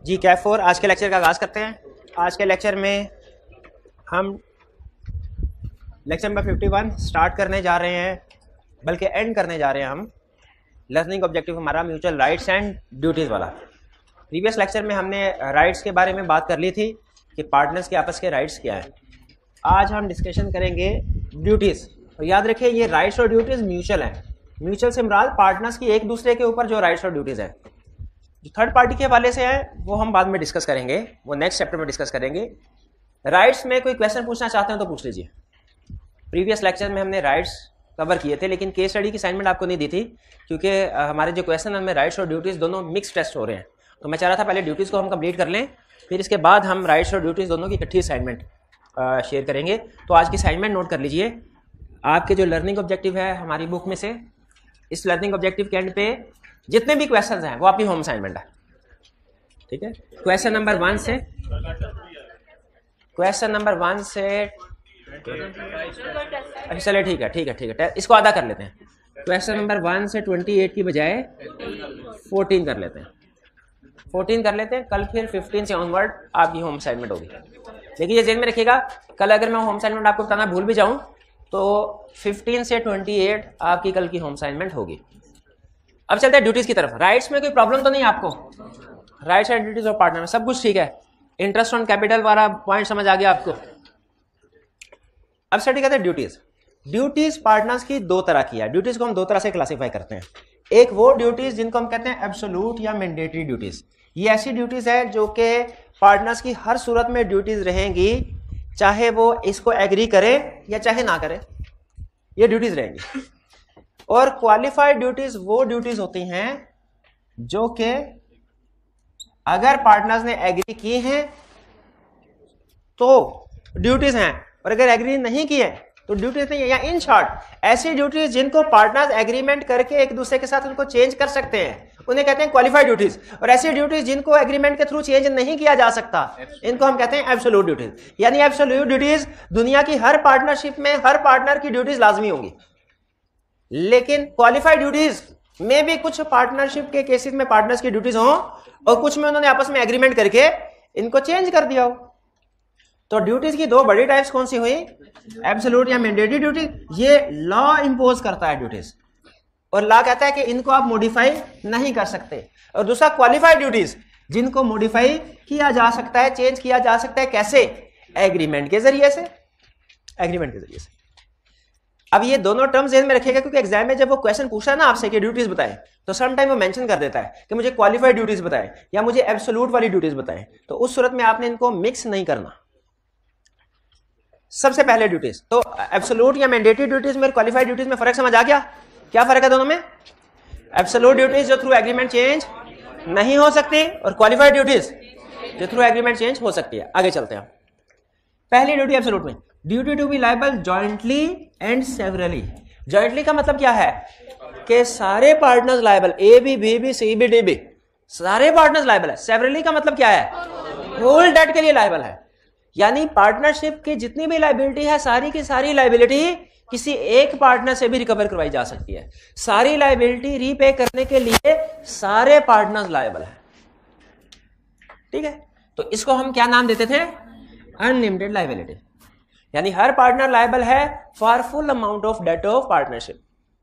जी कैफ 4 आज के लेक्चर का आगाज़ करते हैं। आज के लेक्चर में हम लेक्चर नंबर 51 स्टार्ट करने जा रहे हैं, बल्कि एंड करने जा रहे हैं। हम लर्निंग ऑब्जेक्टिव हमारा म्यूचुअल राइट्स एंड ड्यूटीज़ वाला। प्रीवियस लेक्चर में हमने राइट्स के बारे में बात कर ली थी कि पार्टनर्स के आपस के राइट्स क्या हैं। आज हम डिस्कशन करेंगे ड्यूटीज़। और याद रखिए ये राइट्स और ड्यूटीज़ म्यूचुअल हैं। म्यूचुअल से मुराद पार्टनर्स की एक दूसरे के ऊपर जो राइट्स और ड्यूटीज़ हैं। जो थर्ड पार्टी के हवाले से है वो हम बाद में डिस्कस करेंगे, वो नेक्स्ट चैप्टर में डिस्कस करेंगे। राइट्स में कोई क्वेश्चन पूछना चाहते हैं तो पूछ लीजिए। प्रीवियस लेक्चर में हमने राइट्स कवर किए थे, लेकिन केस स्टडी की असाइनमेंट आपको नहीं दी थी क्योंकि हमारे जो क्वेश्चन है उनमें राइट्स और ड्यूटीज़ दोनों मिक्स टेस्ट हो रहे हैं। तो मैं चाह रहा था पहले ड्यूटीज़ को हम कंप्लीट कर लें, फिर इसके बाद हम राइट्स और ड्यूटीज़ दोनों की इकट्ठी असाइनमेंट शेयर करेंगे। तो आज की असाइनमेंट नोट कर लीजिए। आपके जो लर्निंग ऑब्जेक्टिव है हमारी बुक में से, इस लर्निंग ऑब्जेक्टिव के एंड पे जितने भी क्वेश्चन हैं वो आपकी होम असाइनमेंट है, ठीक है। क्वेश्चन नंबर 1 से अच्छा चलिए ठीक है इसको आधा कर लेते हैं। क्वेश्चन नंबर 1 से 28 की बजाय 14 कर लेते हैं। कल फिर 15 से ऑनवर्ड आपकी होम असाइनमेंट होगी। लेकिन ये ध्यान में रखिएगा, कल अगर मैं होम असाइनमेंट आपको बताना भूल भी जाऊं तो 15 से 28 आपकी कल की होम असाइनमेंट होगी। अब चलते हैं ड्यूटीज की तरफ। राइट्स में कोई प्रॉब्लम तो नहीं आपको? राइट्स एंड ड्यूटीज और पार्टनर में सब कुछ ठीक है। इंटरेस्ट ऑन कैपिटल वाला पॉइंट समझ आ गया आपको। अब स्टडी करते हैं ड्यूटीज। ड्यूटीज पार्टनर्स की दो तरह की है। ड्यूटीज को हम दो तरह से क्लासिफाई करते हैं। एक वो ड्यूटीज जिनको हम कहते हैं एब्सोल्यूट या मैंडेटरी ड्यूटीज। ये ऐसी ड्यूटीज है जो कि पार्टनर्स की हर सूरत में ड्यूटीज रहेंगी, चाहे वो इसको एग्री करे या चाहे ना करे, ये ड्यूटीज रहेंगी। और क्वालिफाइड ड्यूटीज वो ड्यूटीज होती हैं जो कि अगर पार्टनर्स ने एग्री की हैं तो ड्यूटीज हैं, और अगर एग्री नहीं की है तो ड्यूटीज नहीं है। या इन शॉर्ट ऐसी ड्यूटीज जिनको पार्टनर्स एग्रीमेंट करके एक दूसरे के साथ उनको चेंज कर सकते हैं उन्हें कहते हैं क्वालिफाइड ड्यूटीज। और ऐसी ड्यूटीज जिनको एग्रीमेंट के थ्रू चेंज नहीं किया जा सकता इनको हम कहते हैं एब्सोल्यूट ड्यूटीज। यानी एब्सोल्यूट ड्यूटीज दुनिया की हर पार्टनरशिप में हर पार्टनर की ड्यूटीज लाजमी होंगी। लेकिन क्वालिफाइड ड्यूटीज में भी कुछ पार्टनरशिप के केसेस में पार्टनर्स की ड्यूटीज हों और कुछ में उन्होंने आपस में एग्रीमेंट करके इनको चेंज कर दिया हो। तो ड्यूटीज की दो बड़ी टाइप्स कौन सी हुई? एब्सोल्यूट या मैंडेटरी ड्यूटी, ये लॉ इंपोज करता है ड्यूटीज, और लॉ कहता है कि इनको आप मॉडिफाई नहीं कर सकते। और दूसरा क्वालिफाइड ड्यूटीज जिनको मॉडिफाई किया जा सकता है, चेंज किया जा सकता है। कैसे? एग्रीमेंट के जरिए से। अब ये दोनों टर्म्स ध्यान में रखिएगा क्योंकि एग्जाम में जब वो क्वेश्चन पूछा ना आपसे कि ड्यूटीज बताएं तो सम टाइम वो मेंशन कर देता है कि मुझे क्वालिफाइड ड्यूटीज बताएं या मुझे एब्सोल्यूट वाली ड्यूटीज बताएं। तो उस सूरत में आपने इनको मिक्स नहीं करना। सबसे पहले ड्यूटीज तो एब्सोल्यूट या मैंडेटरी ड्यूटीज में क्वालिफाइड ड्यूटीज में फर्क समझ आ गया? क्या फर्क है दोनों में? एब्सोल्यूट ड्यूटीज जो थ्रू एग्रीमेंट चेंज नहीं हो सकती और क्वालिफाइड ड्यूटीज जो थ्रू एग्रीमेंट चेंज हो सकती है। आगे चलते हैं। पहली ड्यूटी एब्सोल्यूट में, duty to be liable jointly and severally. Jointly का मतलब क्या है कि सारे partners liable, A B, B B, C B, D B, सारे पार्टनर्स लायबल है। सेवरली का मतलब क्या है? होल डेट के लिए लायबल है। यानी पार्टनरशिप की जितनी भी लायबिलिटी है सारी की सारी लायबिलिटी किसी एक पार्टनर से भी रिकवर करवाई जा सकती है। सारी लायबिलिटी रीपे करने के लिए सारे पार्टनर्स लायबल है, ठीक है। तो इसको हम क्या नाम देते थे? Unlimited liability. यानी हर पार्टनर लायबल है for full amount of debt of partnership.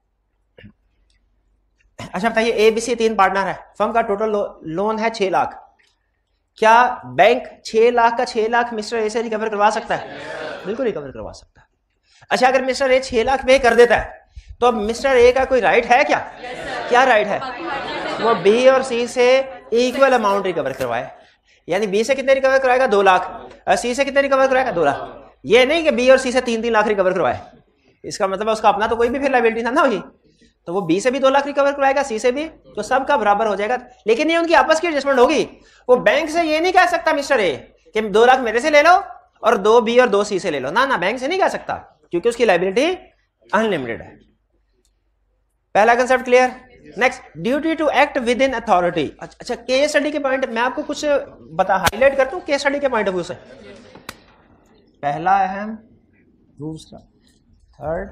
अच्छा बताइए, ए बी सी 3 पार्टनर है, फर्म का टोटल लोन है 6 लाख। क्या बैंक 6 लाख का 6 लाख मिस्टर ए से रिकवर करवा सकता है? बिल्कुल रिकवर करवा सकता है। अच्छा अगर मिस्टर ए 6 लाख पे कर देता है तो अब मिस्टर ए का कोई राइट है क्या? क्या राइट है? वो बी और सी से इक्वल अमाउंट रिकवर करवाए। यानी बी से कितने रिकवर कराएगा? 2 लाख। सी से कितने रिकवर कराएगा? 2 लाख। ये नहीं कि बी और सी से 3-3 लाख रिकवर करवाए। इसका मतलब उसका अपना तो कोई भी फिर लायबिलिटी था ना वही, तो वो बी से भी 2 लाख रिकवर कराएगा, सी से भी, तो सबका बराबर हो जाएगा। लेकिन ये उनकी आपस की एडजस्टमेंट होगी। वो बैंक से ये नहीं कह सकता मिस्टर ए कि 2 लाख मेरे से ले लो और 2 बी और 2 सी से ले लो। ना, बैंक से नहीं कह सकता क्योंकि उसकी लायबिलिटी अनलिमिटेड है। पहला concept clear. Next, duty to act within authority. अच्छा केस स्टडी के पॉइंट मैं आपको कुछ हाईलाइट करता हूँ केस स्टडी के पॉइंट ऑफ व्यू से। पहला अहम, दूसरा, थर्ड,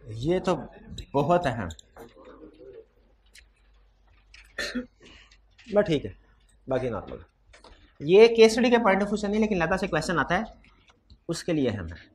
ये तो बहुत अहम, बट ठीक है, बाकी नॉर्मल। ये केस स्टडी के पॉइंट ऑफ व्यू से नहीं, लेकिन लता से क्वेश्चन आता है उसके लिए अहम है।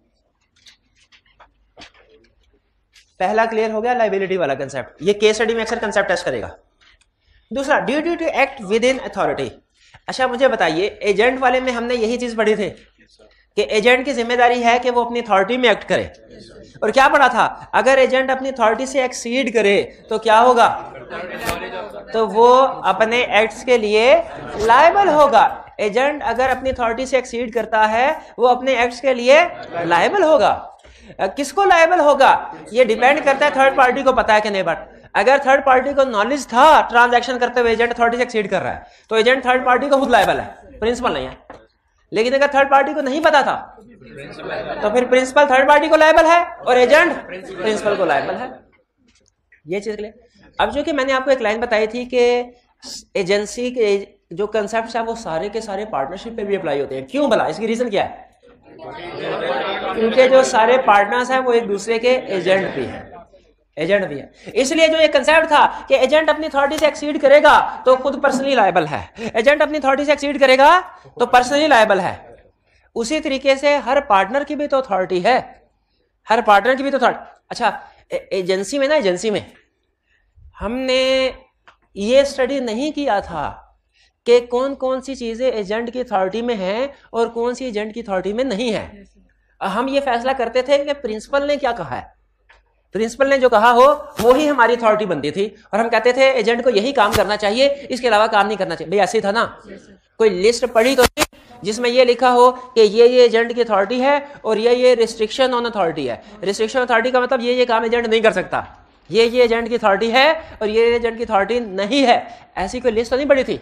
पहला क्लियर हो गया, लाइबिलिटी वाला कंसेप्ट, ये केस स्टडी में अक्सर कंसेप्ट टेस्ट करेगा। दूसरा, duty to act within authority. अच्छा मुझे बताइए, एजेंट वाले में हमने यही चीज पढ़ी थी कि एजेंट की जिम्मेदारी है कि वो अपनी अथॉरिटी में एक्ट करे, और क्या पढ़ा था, अगर एजेंट अपनी अथॉरिटी से एक्सीड करे तो क्या होगा, तो वो अपने एक्ट्स के लिए लायबल होगा। एजेंट अगर अपनी अथॉरिटी से एक्सीड करता है वो अपने एक्ट्स के लिए लायबल होगा। किसको लायबल होगा, ये डिपेंड करता है थर्ड पार्टी को पता है कि नहीं। बट अगर थर्ड पार्टी को नॉलेज था ट्रांजैक्शन करते हुए एजेंट अथॉरिटी से एक्सीड कर रहा है, तो एजेंट थर्ड पार्टी को खुद लायबल है, प्रिंसिपल नहीं है। लेकिन अगर थर्ड पार्टी को नहीं पता था तो फिर प्रिंसिपल थर्ड पार्टी को लायबल है और एजेंट प्रिंसिपल को लायबल है। ये चीज के लिए अब जो कि मैंने आपको एक लाइन बताई थी कि एजेंसी के जो कंसेप्ट है वो सारे के सारे पार्टनरशिप पे भी अप्लाई होते हैं। क्यों भला, इसकी रीजन क्या है, क्योंकि जो सारे पार्टनर्स हैं वो एक दूसरे के एजेंट भी हैं, एजेंट भी है। इसलिए जो ये कंसेप्ट था कि एजेंट अपनी अथॉरिटी से एक्सीड करेगा तो खुद पर्सनली लायबल है, एजेंट अपनी अथॉरिटी से एक्सीड करेगा तो पर्सनली लायबल है। उसी तरीके से हर पार्टनर की भी तो अथॉरिटी है, हर पार्टनर की भी तो अथॉरिटी। अच्छा एजेंसी में ना, एजेंसी में हमने ये स्टडी नहीं किया था कि कौन कौन सी चीजें एजेंट की अथॉरिटी में हैं और कौन सी एजेंट की अथॉरिटी में नहीं है। हम ये फैसला करते थे कि प्रिंसिपल ने क्या कहा है, प्रिंसिपल ने जो कहा हो वो ही हमारी अथॉरिटी बनती थी, और हम कहते थे एजेंट को यही काम करना चाहिए, इसके अलावा काम नहीं करना चाहिए। भाई ऐसे ही था ना, कोई लिस्ट पढ़ी तो नहीं जिसमें ये लिखा हो कि ये एजेंट की अथॉरिटी है और ये रिस्ट्रिक्शन ऑन अथॉरिटी है। रिस्ट्रिक्शन अथॉरिटी का मतलब ये काम एजेंट नहीं कर सकता, ये एजेंट की अथॉरिटी है और ये एजेंट की अथॉरिटी नहीं है, ऐसी कोई लिस्ट तो नहीं पड़ी थी।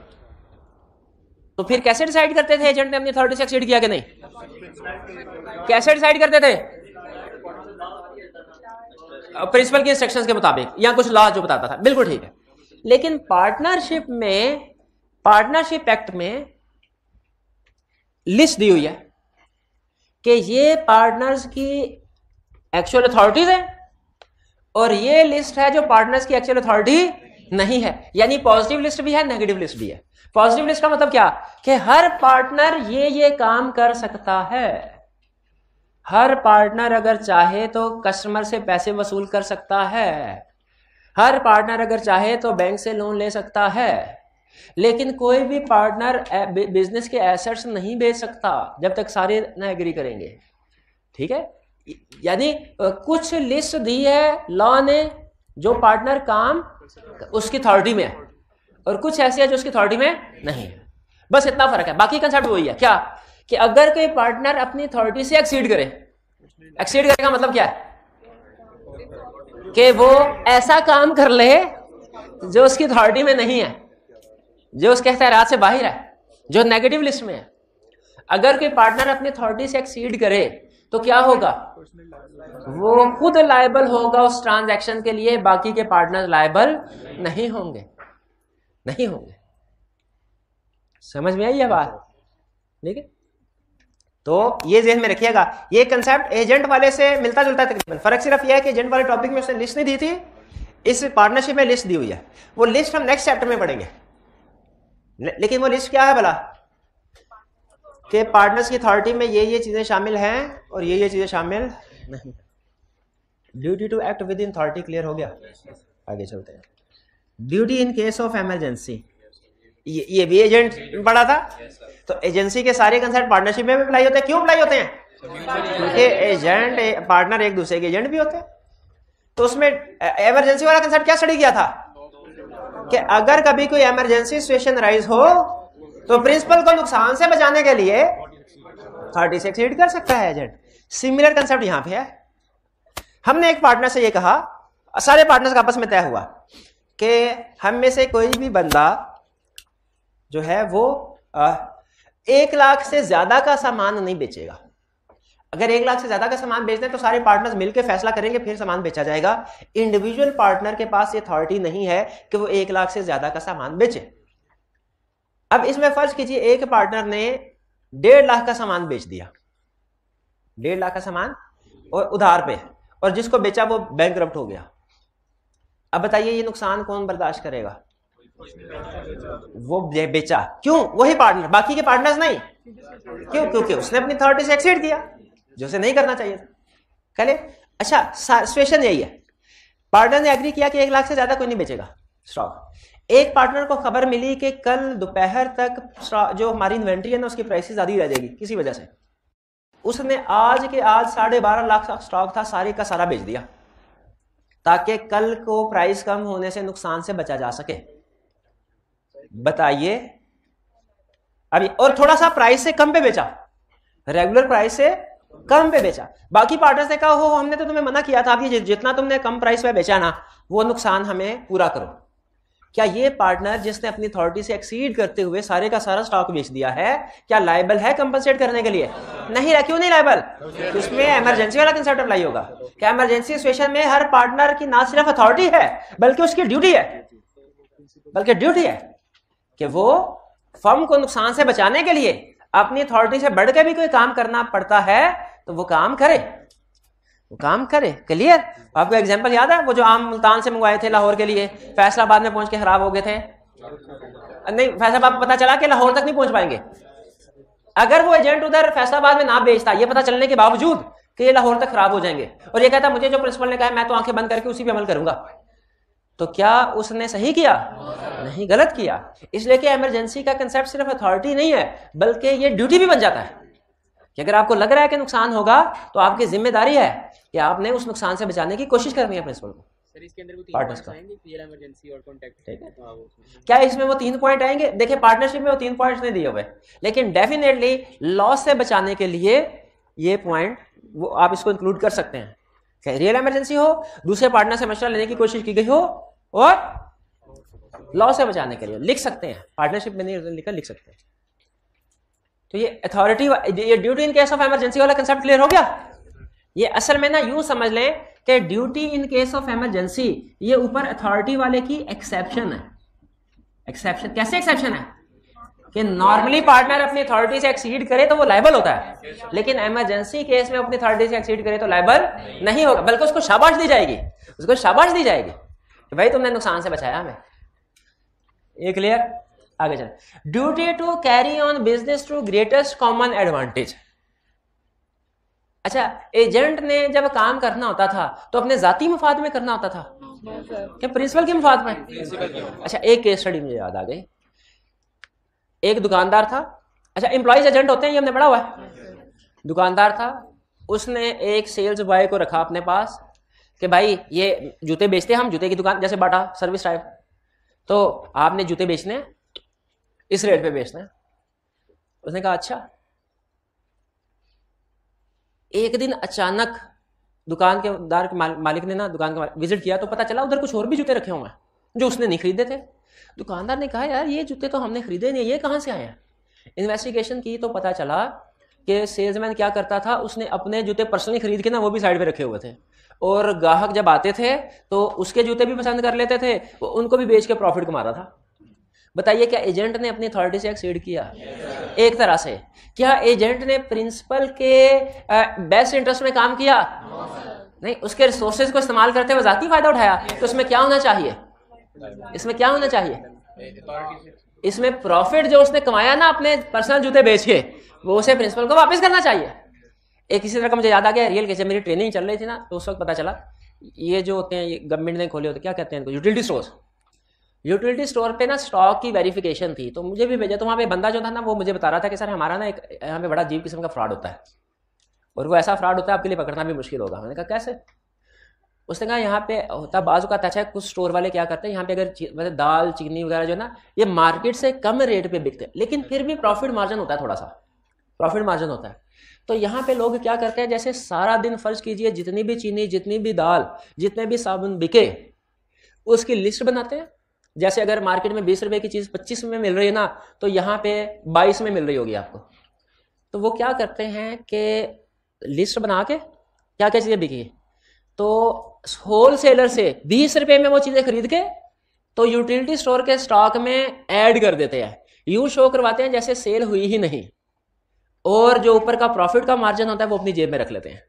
तो फिर कैसे डिसाइड करते थे एजेंट ने अपनी अथॉरिटी से एक्सीड किया कि नहीं, कैसे डिसाइड करते थे, प्रिंसिपल के इंस्ट्रक्शंस के मुताबिक या कुछ लॉ जो बताता था, बिल्कुल ठीक है। लेकिन पार्टनरशिप में, पार्टनरशिप एक्ट में लिस्ट दी हुई है कि ये पार्टनर्स की एक्चुअल अथॉरिटीज है और ये लिस्ट है जो पार्टनर्स की एक्चुअल अथॉरिटी नहीं है। यानी पॉजिटिव लिस्ट भी है, नेगेटिव लिस्ट भी है। पॉजिटिव लिस्ट का मतलब क्या कि हर पार्टनर ये काम कर सकता है, हर पार्टनर अगर चाहे तो कस्टमर से पैसे वसूल कर सकता है, हर पार्टनर अगर चाहे तो बैंक से लोन ले सकता है, लेकिन कोई भी पार्टनर बिजनेस के एसेट्स नहीं बेच सकता जब तक सारे ना एग्री करेंगे। ठीक है, यानी कुछ लिस्ट दी है लॉ ने जो पार्टनर काम उसकी अथॉरिटी में है और कुछ ऐसे है जो उसकी अथॉरिटी में नहीं है। बस इतना फर्क है, बाकी कंसेप्ट वही है। क्या कि अगर कोई पार्टनर अपनी अथॉरिटी से एक्सीड करे, एक्सीड करने का मतलब क्या है कि वो ऐसा काम कर ले जो उसकी अथॉरिटी में नहीं है, जो उसके इख्तियारात से बाहर है, जो नेगेटिव लिस्ट में है। अगर कोई पार्टनर अपनी अथॉरिटी से एक्सीड करे तो क्या होगा, वो खुद लायबल होगा उस ट्रांजैक्शन के लिए, बाकी के पार्टनर लायबल नहीं होंगे, नहीं होंगे। समझ में आई है बात? ठीक है, तो ये ज़हन में रखिएगा। ये कंसेप्ट एजेंट वाले से मिलता जुलता है तकरीबन, फर्क सिर्फ यह है कि एजेंट वाले टॉपिक में उसने लिस्ट नहीं दी थी, इस पार्टनरशिप में लिस्ट दी हुई है। वो लिस्ट हम नेक्स्ट चैप्टर में पढ़ेंगे, लेकिन वो लिस्ट क्या है भला कि पार्टनर्स की अथॉरिटी में ये चीजें शामिल हैं और ये चीजें शामिल नहीं। Duty to act within authority clear हो गया? आगे चलते हैं। Duty in case of emergency, ये भी एजेंट पढ़ा था। तो एजेंसी के सारे कंसेप्ट पार्टनरशिप में भी अप्लाई होते हैं। क्यों अप्लाई होते हैं? क्योंकि एजेंट पार्टनर एक दूसरे के एजेंट भी होते हैं। तो उसमें इमरजेंसी वाला कंसेप्ट क्या स्टडी किया था कि अगर कभी कोई इमरजेंसी सिचुएशन राइज हो तो प्रिंसिपल को नुकसान से बचाने के लिए अथॉरिटी से एक्सीड कर सकता है एजेंट। सिमिलर कंसेप्ट यहां पे है। हमने एक पार्टनर से ये कहा, सारे पार्टनर्स का आपस में तय हुआ कि हम में से कोई भी बंदा जो है वो 1 लाख से ज्यादा का सामान नहीं बेचेगा। अगर 1 लाख से ज्यादा का सामान बेचना है तो सारे पार्टनर्स मिलकर फैसला करेंगे, फिर सामान बेचा जाएगा। इंडिविजुअल पार्टनर के पास ये अथॉरिटी नहीं है कि वो 1 लाख से ज्यादा का सामान बेचे। अब इसमें फर्ज कीजिए एक पार्टनर ने 1.5 लाख का सामान बेच दिया, 1.5 लाख का सामान और उधार पे, और जिसको बेचा वो बैंकरप्ट हो गया। अब बताइए ये नुकसान कौन बर्दाश्त करेगा? वो बेचा, क्यों? वही पार्टनर, बाकी के पार्टनर्स नहीं। क्यों? क्योंकि उसने अपनी अथॉरिटी से एक्सीड किया, जो उसे नहीं करना चाहिए था। चले, अच्छा सिचुएशन यही है, पार्टनर ने एग्री किया कि 1 लाख से ज्यादा कोई नहीं बेचेगा स्टॉक। एक पार्टनर को खबर मिली कि कल दोपहर तक जो हमारी इन्वेंट्री है ना उसकी प्राइसेस ज्यादा रह जाएगी किसी वजह से। उसने आज के आज 12.5 लाख का स्टॉक था, सारे का सारा बेच दिया ताकि कल को प्राइस कम होने से नुकसान से बचा जा सके। बताइए अभी, और थोड़ा सा प्राइस से कम पे बेचा, रेगुलर प्राइस से कम पे बेचा। बाकी पार्टनर्स ने कहा हो हमने तो तुम्हें मना किया था, अब ये जितना तुमने कम प्राइस पे बेचा ना वो नुकसान हमें पूरा करो। क्या ये पार्टनर जिसने अपनी अथॉरिटी से एक्सीड करते हुए सारे का सारा स्टॉक बेच दिया है, क्या लायबल है कंपनसेट करने के लिए? नहीं है। क्यों नहीं लायबल? उसमें इमरजेंसी वाला कंसेप्ट अप्लाई होगा। क्या इमरजेंसी सिचुएशन में हर पार्टनर की ना सिर्फ अथॉरिटी है बल्कि उसकी ड्यूटी है, कि वो फर्म को नुकसान से बचाने के लिए अपनी अथॉरिटी से बढ़ के भी कोई काम करना पड़ता है तो वो काम करे। क्लियर? आपको एग्जांपल याद है वो जो आम मुल्तान से मंगवाए थे लाहौर के लिए, फैसलाबाद में पहुंच के खराब हो गए थे। नहीं, फैसलाबाद पता चला कि लाहौर तक नहीं पहुंच पाएंगे। अगर वो एजेंट उधर फैसलाबाद में ना बेचता, ये पता चलने के बावजूद कि ये लाहौर तक खराब हो जाएंगे, और ये कहता मुझे जो प्रिंसिपल ने कहा मैं तो आंखें बंद करके उसी पे अमल करूंगा, तो क्या उसने सही किया? नहीं, गलत किया। इसलिए कि इमरजेंसी का कंसेप्ट सिर्फ अथॉरिटी नहीं है बल्कि ये ड्यूटी भी बन जाता है कि अगर आपको लग रहा है कि नुकसान होगा तो आपकी जिम्मेदारी है कि आपने उस नुकसान से बचाने की कोशिश करनी है प्रिंसिपल को। सर इसके अंदर वो 3 पॉइंट्स आएंगे, पीएल इमरजेंसी और कॉन्टैक्ट। ठीक है, क्या इसमें वो 3 पॉइंट आएंगे? देखिए पार्टनरशिप में वो 3 पॉइंट्स नहीं दिए हुए, लेकिन डेफिनेटली लॉस से बचाने के लिए ये पॉइंट वो आप इसको इंक्लूड कर सकते हैं। रियल इमरजेंसी हो, दूसरे पार्टनर से मशवरा लेने की कोशिश की गई हो, और लॉस से बचाने के लिए लिख सकते हैं। पार्टनरशिप में नहीं लिखकर लिख सकते हैं। तो ये अथॉरिटी, ये duty in case of emergency वाला कंसेप्ट क्लियर हो गया। ये असल में ना यूं समझ लें कि duty in case of emergency ये ऊपर अथॉरिटी वाले की एक्सेप्शन है। एक्सेप्शन कैसे एक्सेप्शन है? कि नॉर्मली पार्टनर अपनी अथॉरिटी से एक्सीड करे तो वो लायबल होता है, लेकिन इमरजेंसी केस में अपनी अथॉरिटी से एक्सीड करे तो लायबल नहीं होगा, बल्कि उसको शाबाश दी जाएगी कि भाई तुमने नुकसान से बचाया हमें। ये क्लियर? आगे चले। Duty to carry on business to greatest common advantage. अच्छा, एजेंट ने जब काम करना होता था तो अपने जाती मुफाद में करना होता था क्या प्रिंसिपल के मुफाद में? अच्छा, एक केस स्टडी मुझे याद आ गई। एक दुकानदार था, अच्छा एम्प्लॉइज एजेंट होते हैं, ये हमने पढ़ा हुआ है। दुकानदार था, उसने एक सेल्स बॉय को रखा अपने पास कि भाई ये जूते बेचते हैं हम, जूते की दुकान जैसे बाटा सर्विस टाइप, तो आपने जूते बेचने हैं, इस रेट पे बेचना है। उसने कहा अच्छा। एक दिन अचानक दुकान के मालिक ने ना दुकान का विजिट किया तो पता चला उधर कुछ और भी जूते रखे हुए हैं जो उसने नहीं खरीदे थे। दुकानदार ने कहा यार ये जूते तो हमने खरीदे नहीं, ये कहां से आए हैं? इन्वेस्टिगेशन की तो पता चला कि सेल्समैन क्या करता था, उसने अपने जूते पर्सनली खरीद के ना वो भी साइड पे रखे हुए थे, और ग्राहक जब आते थे तो उसके जूते भी पसंद कर लेते थे, उनको भी बेच के प्रॉफिट कमा रहा था। बताइए क्या एजेंट ने अपनी अथॉरिटी से एक्सीड किया? एक तरह से। क्या एजेंट ने प्रिंसिपल के बेस्ट इंटरेस्ट में काम किया? नहीं, उसके रिसोर्सेज को इस्तेमाल करते हुए जाती फायदा उठाया। तो इसमें क्या होना चाहिए? इसमें प्रॉफिट जो उसने कमाया ना अपने पर्सनल जूते बेच के, वो उसे प्रिंसिपल को वापस करना चाहिए। एक इसी तरह का मुझे याद आ गया रियल केस। मेरी ट्रेनिंग चल रही थी ना तो उस वक्त पता चला ये जो होते हैं ये गवर्नमेंट ने खोले होते, क्या कहते हैं इनको, यूटिलिटी स्टोर्स। यूटिलिटी स्टोर पे ना स्टॉक की वेरिफिकेशन थी, तो मुझे भी भेजा। तो वहाँ पे बंदा जो था ना वो मुझे बता रहा था कि सर हमारा ना एक यहाँ पे बड़ा अजीब किस्म का फ्रॉड होता है, और वो ऐसा फ्रॉड होता है आपके लिए पकड़ना भी मुश्किल होगा। मैंने कहा कैसे? उसने कहा यहाँ पे होता बाजू का अच्छा, कुछ स्टोर वाले क्या करते हैं यहाँ पे अगर मतलब दाल चीनी वगैरह जो है ना ये मार्केट से कम रेट पे बिकते हैं, लेकिन फिर भी प्रॉफिट मार्जिन होता है, थोड़ा सा प्रॉफिट मार्जिन होता है। तो यहाँ पे लोग क्या करते हैं, जैसे सारा दिन फर्ज कीजिए जितनी भी चीनी, जितनी भी दाल, जितने भी साबुन बिके उसकी लिस्ट बनाते हैं। जैसे अगर मार्केट में 20 रुपए की चीज 25 में मिल रही है ना, तो यहाँ पे 22 में मिल रही होगी आपको। तो वो क्या करते हैं कि लिस्ट बना के क्या क्या चीजें बिकी, तो होलसेलर से 20 रुपए में वो चीजें खरीद के तो यूटिलिटी स्टोर के स्टॉक में ऐड कर देते हैं। यूं शो करवाते हैं जैसे सेल हुई ही नहीं, और जो ऊपर का प्रॉफिट का मार्जिन होता है वो अपनी जेब में रख लेते हैं।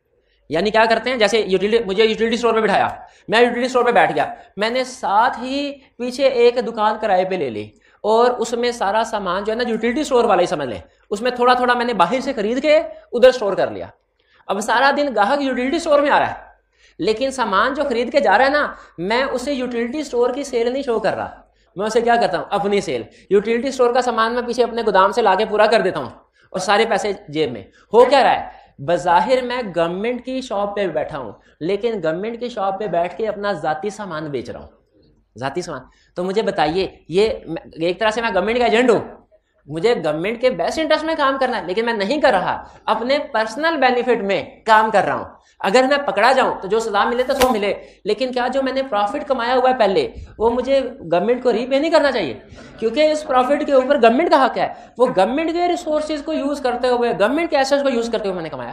यानी क्या करते हैं, जैसे मुझे यूटिलिटी स्टोर पे बिठाया, मैं यूटिलिटी स्टोर पे बैठ गया, मैंने साथ ही पीछे एक दुकान किराए पे ले ली और उसमें सारा सामान जो है ना यूटिलिटी स्टोर वाला ही समझ लें, उसमें थोड़ा थोड़ा मैंने बाहर से खरीद के उधर स्टोर कर लिया। अब सारा दिन ग्राहक यूटिलिटी स्टोर में आ रहा है, लेकिन सामान जो खरीद के जा रहा है ना, मैं उसे यूटिलिटी स्टोर की सेल नहीं शो कर रहा, मैं उसे क्या करता हूँ, अपनी सेल। यूटिलिटी स्टोर का सामान मैं पीछे अपने गोदाम से लाके पूरा कर देता हूँ और सारे पैसे जेब में। हो क्या रहा है, बज़ाहिर मैं गवर्नमेंट की शॉप पे बैठा हूं, लेकिन गवर्नमेंट की शॉप पे बैठ के अपना जाती सामान बेच रहा हूं, जाती सामान। तो मुझे बताइए, ये एक तरह से मैं गवर्नमेंट का एजेंट हूं, मुझे गवर्नमेंट के बेस्ट इंटरेस्ट में काम करना है, लेकिन मैं नहीं कर रहा, अपने पर्सनल बेनिफिट में काम कर रहा हूं। अगर मैं पकड़ा जाऊं तो जो सजा मिले तो सो मिले, लेकिन क्या जो मैंने प्रॉफिट कमाया हुआ है पहले, वो मुझे गवर्नमेंट को रीपे नहीं करना चाहिए, क्योंकि इस प्रॉफिट के ऊपर गवर्नमेंट का हक है। वो गवर्नमेंट के रिसोर्सेज को यूज करते हुए, गवर्नमेंट के एसेट्स को यूज करते हुए मैंने कमाया।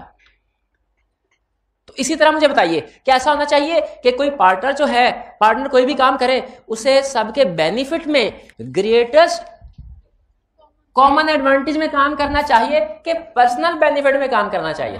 तो इसी तरह मुझे बताइए, क्या ऐसा होना चाहिए कि कोई पार्टनर जो है, पार्टनर कोई भी काम करे, उसे सबके बेनिफिट में ग्रेटेस्ट कॉमन एडवांटेज में काम करना चाहिए कि पर्सनल बेनिफिट में काम करना चाहिए?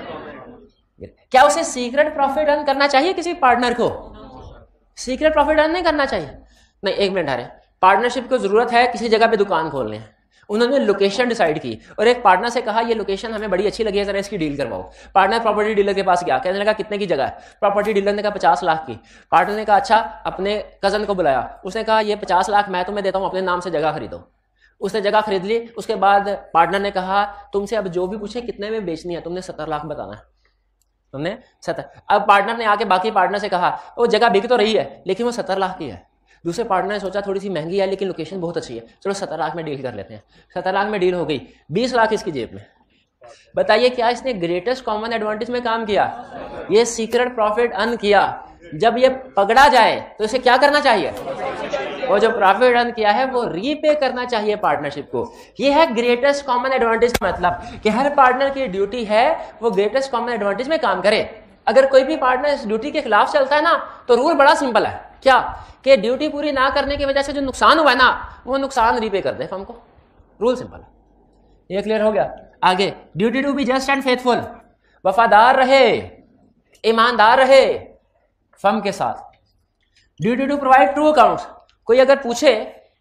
क्या उसे सीक्रेट प्रॉफिट अर्न करना चाहिए? किसी पार्टनर को सीक्रेट प्रॉफिट अर्न नहीं करना चाहिए। नहीं, एक मिनट आ रहे, पार्टनरशिप को जरूरत है किसी जगह पे दुकान खोलने है, उन्होंने लोकेशन डिसाइड की और एक पार्टनर से कहा ये लोकेशन हमें बड़ी अच्छी लगी है, जरा इसकी डील करवाओ। पार्टनर प्रॉपर्टी डीलर के पास गया, कहने लगा कितने की जगह है? प्रॉपर्टी डीलर ने कहा 50 लाख की। पार्टनर ने कहा अच्छा, अपने कजन को बुलाया, उसने कहा ये 50 लाख मैं तुम्हें देता हूँ, अपने नाम से जगह खरीदो। उसने जगह खरीद ली। उसके बाद पार्टनर ने कहा तुमसे अब जो भी पूछे कितने में बेचनी है, तुमने 70 लाख बताना है, तुमने 70। अब पार्टनर ने आके बाकी पार्टनर से कहा वो जगह बिक तो रही है लेकिन वो 70 लाख की है। दूसरे पार्टनर ने सोचा थोड़ी सी महंगी है लेकिन लोकेशन बहुत अच्छी है, चलो 70 लाख में डील कर लेते हैं। 70 लाख में डील हो गई, 20 लाख इसकी जेब में। बताइए क्या इसने ग्रेटेस्ट कॉमन एडवांटेज में काम किया? ये सीक्रेट प्रॉफिट अर्न किया। जब ये पकड़ा जाए तो इसे क्या करना चाहिए? वो जो प्रॉफिट अर्न किया है वो रीपे करना चाहिए पार्टनरशिप को। ये है ग्रेटेस्ट कॉमन एडवांटेज का मतलब कि हर पार्टनर की ड्यूटी है वो ग्रेटेस्ट कॉमन एडवांटेज में काम करे। अगर कोई भी पार्टनर इस ड्यूटी के खिलाफ चलता है ना, तो रूल बड़ा सिंपल है, क्या कि ड्यूटी पूरी ना करने की वजह से जो नुकसान हुआ है ना, वो नुकसान रीपे कर दे फर्म को। रूल सिंपल है। ये क्लियर हो गया? आगे, duty to be just and faithful, वफादार रहे, ईमानदार रहे फर्म के साथ। Duty to provide true accounts, कोई अगर पूछे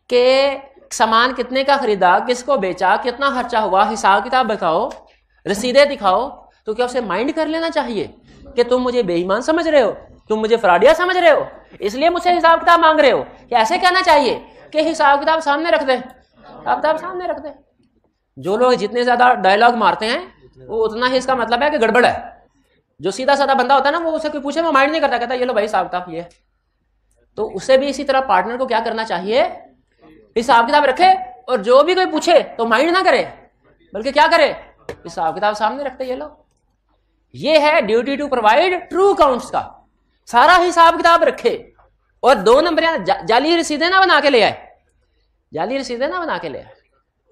कि सामान कितने का खरीदा, किसको बेचा, कितना खर्चा हुआ, हिसाब किताब बताओ, रसीदें दिखाओ, तो क्या उसे माइंड कर लेना चाहिए कि तुम मुझे बेईमान समझ रहे हो, तुम मुझे फ्रॉडिया समझ रहे हो, इसलिए मुझसे हिसाब किताब मांग रहे हो? कि ऐसे कहना चाहिए कि हिसाब किताब सामने रख दे, हिसाब किताब सामने रख दे। जो लोग जितने ज्यादा डायलॉग मारते हैं वो उतना ही इसका मतलब है कि गड़बड़ है। जो सीधा साधा बंदा होता है ना, वो उसे कोई पूछे वो माइंड नहीं करता, कहता ये लो भाई हिसाब किताब ये। तो उसे भी इसी तरह पार्टनर को क्या करना चाहिए? हिसाब किताब रखे, और जो भी कोई पूछे तो माइंड ना करे, बल्कि क्या करे? हिसाब किताब सामने रखते। ये लो, ये है duty to provide true accounts का। सारा हिसाब किताब रखे और 2 नंबर जाली रसीदें ना बना के ले आए, जाली रसीदें ना बना के ले आए।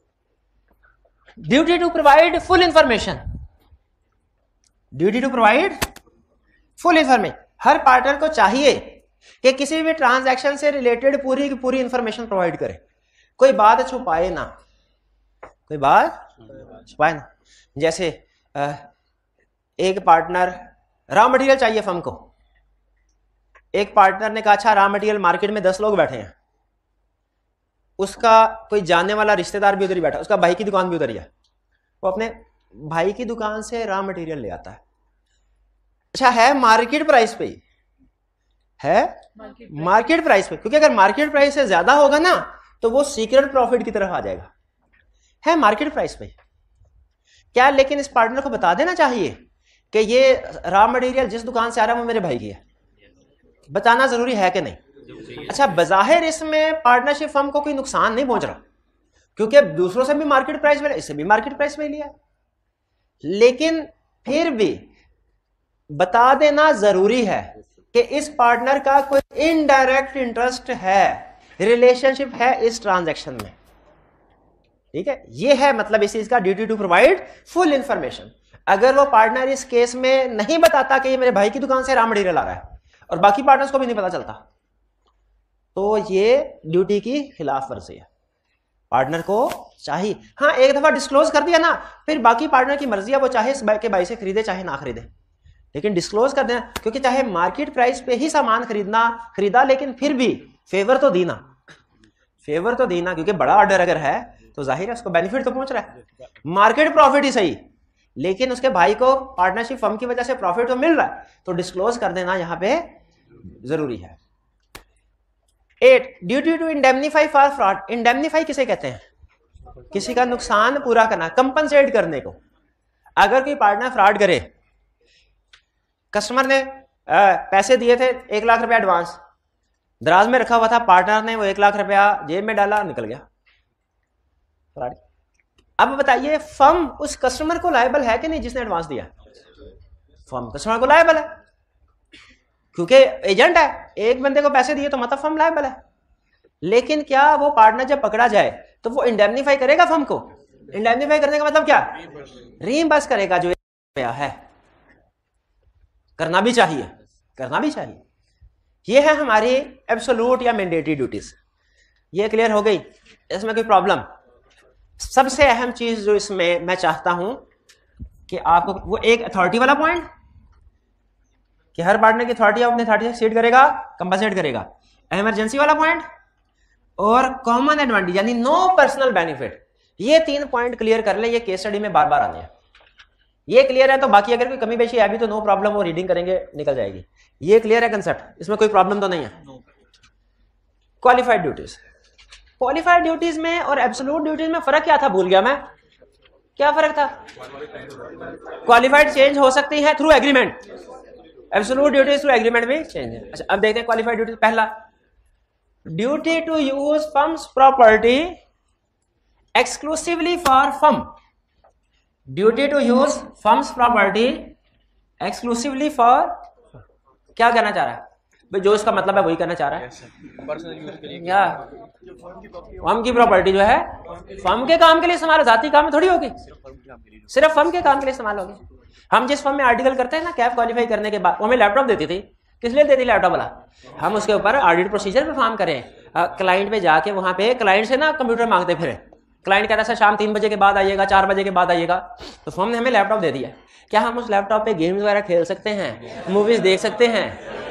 Duty to provide full information, duty to provide full information. हर पार्टनर को चाहिए कि किसी भी ट्रांजैक्शन से रिलेटेड पूरी की पूरी इंफॉर्मेशन प्रोवाइड करे, कोई बात छुपाए ना, कोई बात छुपाए ना। जैसे एक पार्टनर रॉ मटेरियल चाहिए फर्म को, एक पार्टनर ने कहा अच्छा रॉ मटेरियल मार्केट में 10 लोग बैठे हैं, उसका कोई जानने वाला रिश्तेदार भी उधर ही बैठा, उसका भाई की दुकान भी उधर ही है, वो अपने भाई की दुकान से रॉ मटेरियल ले आता है। अच्छा है मार्केट प्राइस पे ही है, मार्केट प्राइस पे, क्योंकि अगर मार्केट प्राइस से ज्यादा होगा ना तो वो सीक्रेट प्रॉफिट की तरफ आ जाएगा। है मार्केट प्राइस पे क्या, लेकिन इस पार्टनर को बता देना चाहिए कि ये रॉ मटेरियल जिस दुकान से आ रहा है वो मेरे भाई की है, बताना जरूरी है कि नहीं? अच्छा, बजाहिर इसमें पार्टनरशिप फर्म को कोई नुकसान नहीं पहुंच रहा, क्योंकि दूसरों से भी मार्केट प्राइस में, इससे भी मार्केट प्राइस में लिया, लेकिन फिर भी बता देना जरूरी है कि इस पार्टनर का कोई इनडायरेक्ट इंटरेस्ट है, रिलेशनशिप है इस ट्रांजैक्शन में। ठीक है, ये है मतलब इस चीज का duty to provide full information. अगर वो पार्टनर इस केस में नहीं बताता कि ये मेरे भाई की दुकान से रॉ मटेरियल आ रहा है और बाकी पार्टनर्स को भी नहीं पता चलता, तो ये ड्यूटी की खिलाफ वर्जी है। पार्टनर को चाहिए, हाँ एक दफा डिस्क्लोज कर दिया ना, फिर बाकी पार्टनर की मर्जी है, वो चाहे इस के भाई से खरीदे चाहे ना खरीदे, लेकिन डिस्क्लोज कर देना, क्योंकि चाहे मार्केट प्राइस पे ही सामान खरीदा लेकिन फिर भी फेवर तो दी ना, फेवर तो दी ना, क्योंकि बड़ा ऑर्डर अगर है तो जाहिर है उसको बेनिफिट तो पहुंच रहा है, मार्केट प्रॉफिट ही सही, लेकिन उसके भाई को पार्टनरशिप फर्म की वजह से प्रॉफिट तो मिल रहा है, तो डिस्क्लोज कर देना यहां पे जरूरी है। 8 duty to indemnify for fraud. Indemnify किसे कहते हैं? किसी का नुकसान पूरा करना, कंपनसेट करने को। अगर कोई पार्टनर फ्रॉड करे, कस्टमर ने पैसे दिए थे 1 लाख रुपया एडवांस, दराज में रखा हुआ था, पार्टनर ने वो 1 लाख रुपया जेब में डाला, निकल गया फ्रॉड। अब बताइए फर्म उस कस्टमर को लायबल है कि नहीं जिसने एडवांस दिया? फर्म कस्टमर को लायबल है, क्योंकि एजेंट है, एक बंदे को पैसे दिए तो मतलब फर्म लायबल है। लेकिन क्या वो पार्टनर जब पकड़ा जाए तो वो इंडेमनीफाई करेगा फर्म को? इंडेमनीफाई करने का मतलब क्या? रीइंबर्स करेगा जो है। करना भी चाहिए, करना भी चाहिए। ये है हमारी एब्सोल्यूट या मैंडेटरी ड्यूटीज। ये क्लियर हो गई? इसमें कोई प्रॉब्लम? सबसे अहम चीज जो इसमें मैं चाहता हूं कि आपको, वो एक अथॉरिटी वाला पॉइंट कि हर पार्टनर की अथॉरिटी अपनी अथॉरिटी से एक्सीड करेगा, कंपनसेट करेगा, इमरजेंसी वाला पॉइंट, और कॉमन एडवांटेज यानी नो पर्सनल बेनिफिट। ये 3 पॉइंट क्लियर कर ले, ये केस स्टडी में बार बार आने हैं। ये क्लियर है तो बाकी अगर कोई कमी पेशी है भी तो नो प्रॉब्लम, वो रीडिंग करेंगे निकल जाएगी। ये क्लियर है कंसेप्ट, इसमें कोई प्रॉब्लम तो नहीं है। क्वालिफाइड ड्यूटीज, क्वालिफाइड ड्यूटीज में और एब्सोल्यूट ड्यूटीज में फर्क क्या था? भूल गया मैं, क्या फर्क था? क्वालिफाइड चेंज हो सकती है through agreement, absolute duties through agreement भी चेंज है। अच्छा अब देखते हैं क्वालिफाइड ड्यूटीज। पहला, duty to use firm's property exclusively for firm. Duty to use firm's property exclusively for, क्या कहना चाह रहा है भाई? जो इसका मतलब है वही करना चाह रहा है। या फर्म की प्रॉपर्टी जो है फर्म के काम के लिए इस्तेमाल, जाती काम में थोड़ी होगी, सिर्फ फर्म के काम के लिए इस्तेमाल होगी। हम जिस फर्म में आर्टिकल करते हैं ना, कैप क्वालिफाई करने के बाद वो हमें लैपटॉप देती थी। किस लिए देती लैपटॉप वाला? हम उसके ऊपर ऑडिट प्रोसीजर परफॉर्म करें, क्लाइंट पे जाके वहां पे क्लाइंट से ना कंप्यूटर मांगते फिर, क्लाइंट कहता है शाम 3 बजे के बाद आइएगा, 4 बजे के बाद आइएगा, तो फर्म ने हमें लैपटॉप दे दिया। क्या हम उस लैपटॉप पे गेम्स वगैरह खेल सकते हैं, मूवीज देख सकते हैं?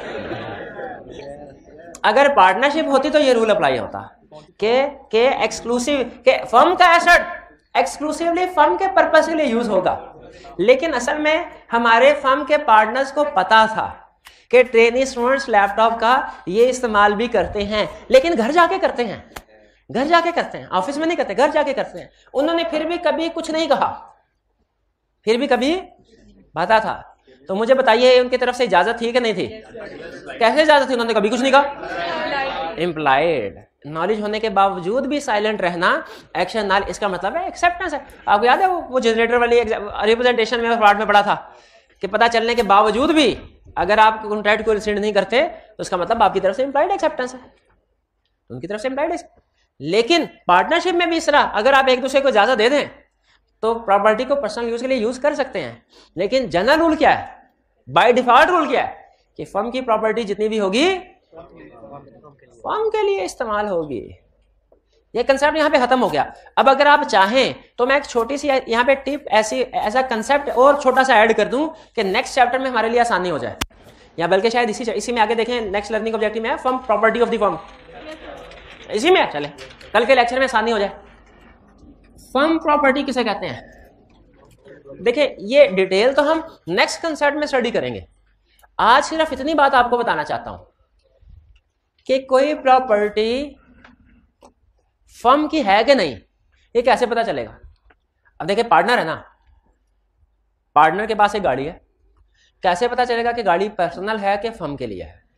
अगर पार्टनरशिप होती तो ये रूल अप्लाई होता कि एक्सक्लूसिव के फर्म का एसेट एक्सक्लूसिवली फर्म के पर्पस के लिए यूज होगा। लेकिन असल में हमारे फर्म के पार्टनर्स को पता था कि ट्रेनी स्टूडेंट्स लैपटॉप का ये इस्तेमाल भी करते हैं, लेकिन घर जाके करते हैं, घर जाके करते हैं, ऑफिस में नहीं करते, घर जाके करते हैं। उन्होंने फिर भी कभी कुछ नहीं कहा, फिर भी कभी पता था। तो मुझे बताइए उनकी तरफ से इजाजत थी कि नहीं थी? कैसे इजाजत थी? उन्होंने कभी कुछ नहीं कहा। इम्प्लाइड नॉलेज होने के बावजूद भी साइलेंट रहना, एक्शन नाल, इसका मतलब है एक्सेप्टेंस है। आपको याद है वो जनरेटर वाली रिप्रेजेंटेशन में पार्ट में पढ़ा था कि पता चलने के बावजूद भी अगर आप कॉन्ट्रैक्ट को रिसेंड नहीं करते तो उसका मतलब आपकी तरफ से इम्प्लाइड एक्सेप्टेंस है, उनकी तरफ से इम्प्लाइड। लेकिन पार्टनरशिप में भी इस तरह अगर आप एक दूसरे को इजाजत दे दें तो प्रॉपर्टी को पर्सनल यूज के लिए यूज कर सकते हैं। लेकिन जनरल रूल क्या है, बाय डिफॉल्ट रूल क्या है कि फर्म की प्रॉपर्टी जितनी भी होगी फर्म के लिए इस्तेमाल होगी। ये कंसेप्ट यहाँ पे खत्म हो गया। अब अगर आप चाहें तो मैं एक छोटी सी यहाँ पे टिप ऐसा कंसेप्ट और छोटा सा ऐड कर दूं कि नेक्स्ट चैप्टर में हमारे लिए आसानी हो जाए, या बल्कि शायद इसी में आगे देखें, नेक्स्ट लर्निंग ऑब्जेक्टिव में है firm property of the firm, इसी में चले कल के लेक्चर में आसानी हो जाए। फर्म प्रॉपर्टी किसे कहते हैं? देखिए ये डिटेल तो हम नेक्स्ट कंसेप्ट में स्टडी करेंगे। आज सिर्फ इतनी बात आपको बताना चाहता हूं कि कोई प्रॉपर्टी फर्म की है कि नहीं ये कैसे पता चलेगा? अब देखिए पार्टनर है ना, पार्टनर के पास एक गाड़ी है, कैसे पता चलेगा कि गाड़ी पर्सनल है कि फर्म के लिए है?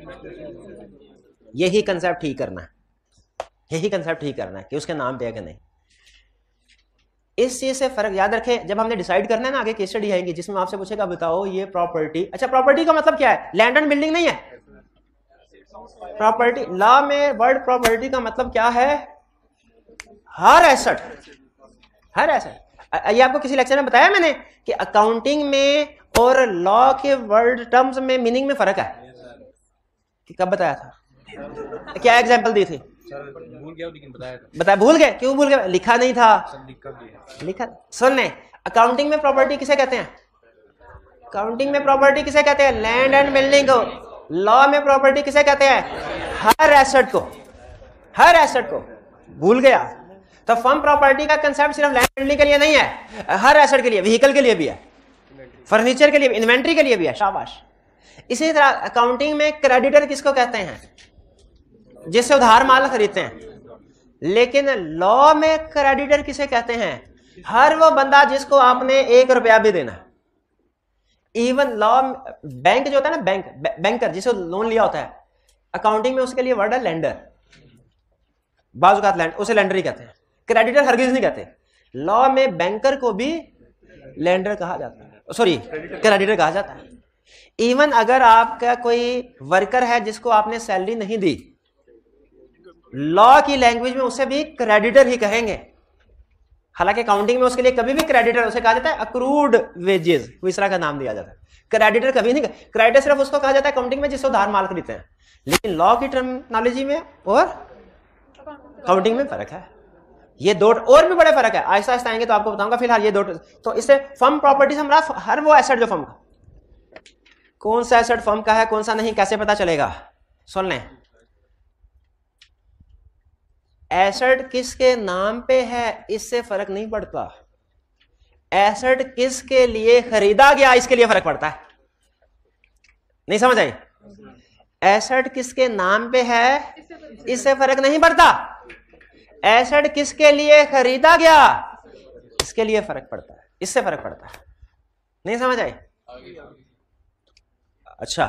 यही कंसेप्ट ठीक करना है, यही कंसेप्ट ठीक करना है कि उसके नाम पे है कि नहीं। इस चीज से फर्क याद रखें, जब हमने डिसाइड करना है ना, आगे केस स्टडी आएगी जिसमें आपसे पूछेगा बताओ ये प्रॉपर्टी, अच्छा प्रॉपर्टी का मतलब क्या है? लैंड एंड बिल्डिंग नहीं है प्रॉपर्टी। लॉ में वर्ड प्रॉपर्टी का मतलब क्या है? हर एसेट, हर एसेट। ये आपको किसी लेक्चर में बताया मैंने कि अकाउंटिंग में और लॉ के वर्ड टर्म्स में मीनिंग में फर्क है कि कब बताया था? क्या एग्जांपल दी थी? भूल गया लेकिन बताया था। बताया भूल गए? क्यों भूल गए? लिखा नहीं था। लिखा सुनने, अकाउंटिंग में प्रॉपर्टी किसे कहते हैं? काउंटिंग में प्रॉपर्टी किसे कहते हैं? लैंड एंड बिल्डिंग को। लॉ में प्रॉपर्टी किसे कहते हैं? हर एसेट को। हर एसेट को भूल गया? तो फर्म प्रॉपर्टी का कंसेप्ट सिर्फ लैंड बिल्डिंग के लिए नहीं है, हर एसेट के लिए, व्हीकल के लिए भी है, फर्नीचर के लिए भी, इन्वेंट्री के लिए भी है। शाबाश। इसी तरह अकाउंटिंग में क्रेडिटर किसको कहते हैं? जिससे उधार माल खरीदते हैं। लेकिन लॉ में क्रेडिटर किसे कहते हैं? हर वो बंदा जिसको आपने 1 रुपया भी देना। इवन लॉ, बैंक जो होता है ना, बैंकर जिसे लोन लिया होता है, अकाउंटिंग में उसके लिए वर्ड है लेंडर। बाजुकात उसे लेंडर ही कहते हैं, क्रेडिटर हरगिज नहीं कहते। लॉ में बैंकर को भी लेंडर कहा जाता है, सॉरी क्रेडिटर कहा जाता है। इवन अगर आपका कोई वर्कर है जिसको आपने सैलरी नहीं दी, लॉ की लैंग्वेज में उसे भी क्रेडिटर ही कहेंगे। हालांकि अकाउंटिंग में उसके लिए कभी भी क्रेडिटर उसे कहा जाता है अक्रूड वेजेस, इस तरह का नाम दिया जाता है। क्रेडिटर कभी नहीं, क्रेडिटर सिर्फ उसको कहा जाता है अकाउंटिंग में जिसको उधार माल खरीदते हैं। लेकिन लॉ की टर्मिनोलॉजी में और अकाउंटिंग में फर्क है। ये दो और भी बड़े फर्क है, आहिस्ता आहिस्ता आएंगे तो आपको बताऊंगा। फिलहाल ये दो, तो इससे फर्म प्रॉपर्टी से हमारा हर वो एसेट जो फर्म का, कौन सा एसेट फर्म का है कौन सा नहीं कैसे पता चलेगा? सुन लें, एसेट किसके नाम पे है इससे फर्क नहीं पड़ता। एसेट किसके लिए खरीदा गया इसके लिए फर्क पड़ता है। नहीं समझ आई? एसेट किसके नाम पे है इससे फर्क नहीं पड़ता। एसेट किसके लिए खरीदा गया इसके लिए फर्क पड़ता है, इससे फर्क पड़ता है। नहीं समझ आई? अच्छा,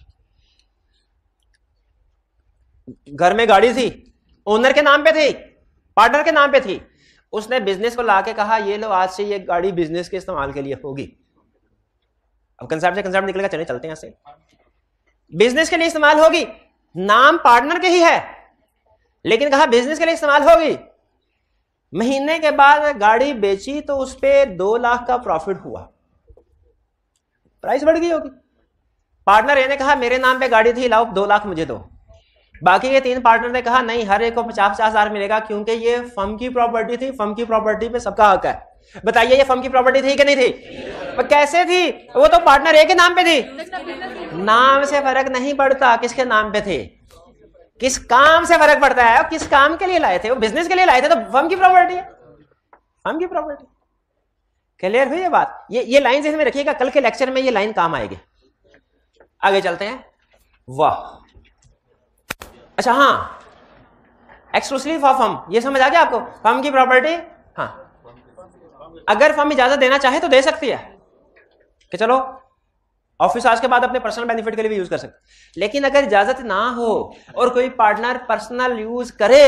घर में गाड़ी थी, ओनर के नाम पे थी, पार्टनर के नाम पे थी। उसने बिजनेस को लाके कहा ये लो आज से ये गाड़ी बिजनेस के इस्तेमाल के लिए होगी। अब कंसेप्ट से कंसेप्ट निकलेगा, चले चलते हैं ऐसे। बिजनेस के लिए इस्तेमाल होगी, नाम पार्टनर के ही है, लेकिन कहा बिजनेस के लिए इस्तेमाल होगी। महीने के बाद गाड़ी बेची तो उस पर 2 लाख का प्रॉफिट हुआ, प्राइस बढ़ गई होगी। पार्टनर ने कहा मेरे नाम पे गाड़ी थी, लाओ 2 लाख मुझे दो। बाकी ये 3 पार्टनर ने कहा नहीं, हर एक को 50-50 हजार मिलेगा, क्योंकि ये फर्म की प्रॉपर्टी थी, फर्म की प्रॉपर्टी पे सबका हक है। बताइए ये फर्म की प्रॉपर्टी थी कि नहीं थी? पर कैसे थी? वो तो पार्टनर ए के नाम पे थी। नाम से फर्क नहीं पड़ता किसके नाम पे थे, किस काम से फर्क पड़ता है। और किस काम के लिए लाए थे? वो बिजनेस के लिए लाए थे, तो फर्म की प्रॉपर्टी है, फर्म की प्रॉपर्टी। क्लियर हुई ये बात? ये लाइन इसमें रखिएगा, कल के लेक्चर में ये लाइन काम आएगी। आगे चलते हैं। वाह, अच्छा हाँ, एक्सक्लूसिव फॉर फर्म, ये समझ आ गया आपको? फर्म की प्रॉपर्टी, हाँ, अगर फर्म इजाजत देना चाहे तो दे सकती है कि चलो ऑफिस आज के बाद अपने पर्सनल बेनिफिट के लिए भी यूज कर सकते। लेकिन अगर इजाजत ना हो और कोई पार्टनर पर्सनल यूज करे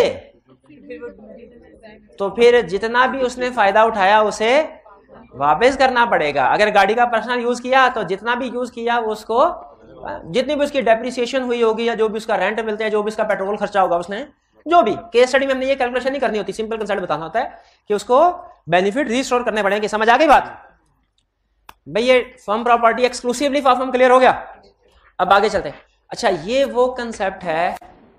तो फिर जितना भी उसने फायदा उठाया उसे वापस करना पड़ेगा। अगर गाड़ी का पर्सनल यूज किया तो जितना भी यूज किया उसको, जितनी भी उसकी डेप्रिसिएशन हुई होगी या जो भी उसका रेंट मिलते हैं, जो भी उसका पेट्रोल खर्चा होगा, उसने जो भी, केस स्टडी में हमने ये कैलकुलेशन नहीं करनी होती, सिंपल कंसेप्ट बताना होता है कि उसको बेनिफिट रिस्टोर करने पड़ेंगे। समझ आ गई बात? भाई ये firm property exclusively for firm clear हो गया। अब आगे चलते हैं। अच्छा, ये वो कंसेप्ट है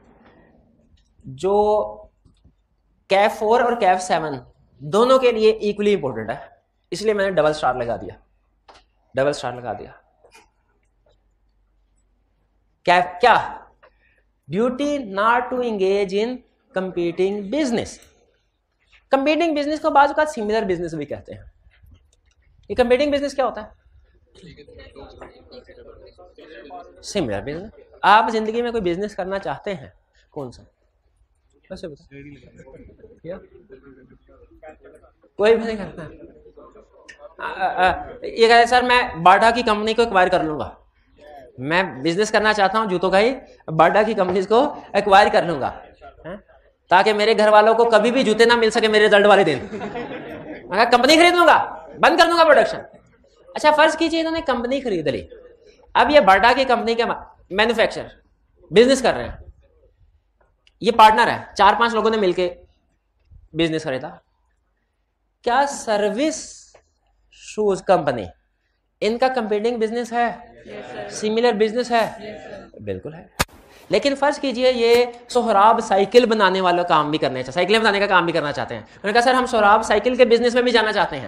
जो कैफ 4 और कैफ 7 दोनों के लिए इक्वली इंपॉर्टेंट है, इसलिए मैंने डबल स्टार लगा दिया, डबल स्टार लगा दिया। क्या? Duty not to engage in competing business. Competing business को बाजू का सिमिलर बिजनेस भी कहते हैं। ये कंपीटिंग बिजनेस क्या होता है? Similar business. आप जिंदगी में कोई बिजनेस करना चाहते हैं, कौन सा? कैसे बता? कोई भी नहीं करता। ये कहते सर मैं बाटा की कंपनी को एक्वायर कर लूंगा, मैं बिजनेस करना चाहता हूं जूतों का ही, बाटा की कंपनीज को एक्वायर कर लूंगा ताकि मेरे घर वालों को कभी भी जूते ना मिल सके मेरे रिजल्ट वाले दिन। मैं कंपनी खरीद लूंगा, बंद कर दूंगा प्रोडक्शन। अच्छा, फर्ज कीजिए इन्होंने कंपनी खरीद ली, अब ये बाटा की कंपनी के मैन्युफैक्चरर बिजनेस कर रहे हैं, ये पार्टनर है, 4-5 लोगों ने मिलके बिजनेस खरीदा। क्या सर्विस शूज कंपनी इनका कंपीटिंग बिजनेस है? सिमिलर बिजनेस है? बिल्कुल है। लेकिन फर्ज कीजिए ये सोहराब साइकिल बनाने वाला काम भी करना चाहते हैं, साइकिलें बनाने का काम भी करना चाहते हैं। उन्होंने कहा सर हम सोहराब साइकिल के बिजनेस में भी जाना चाहते हैं।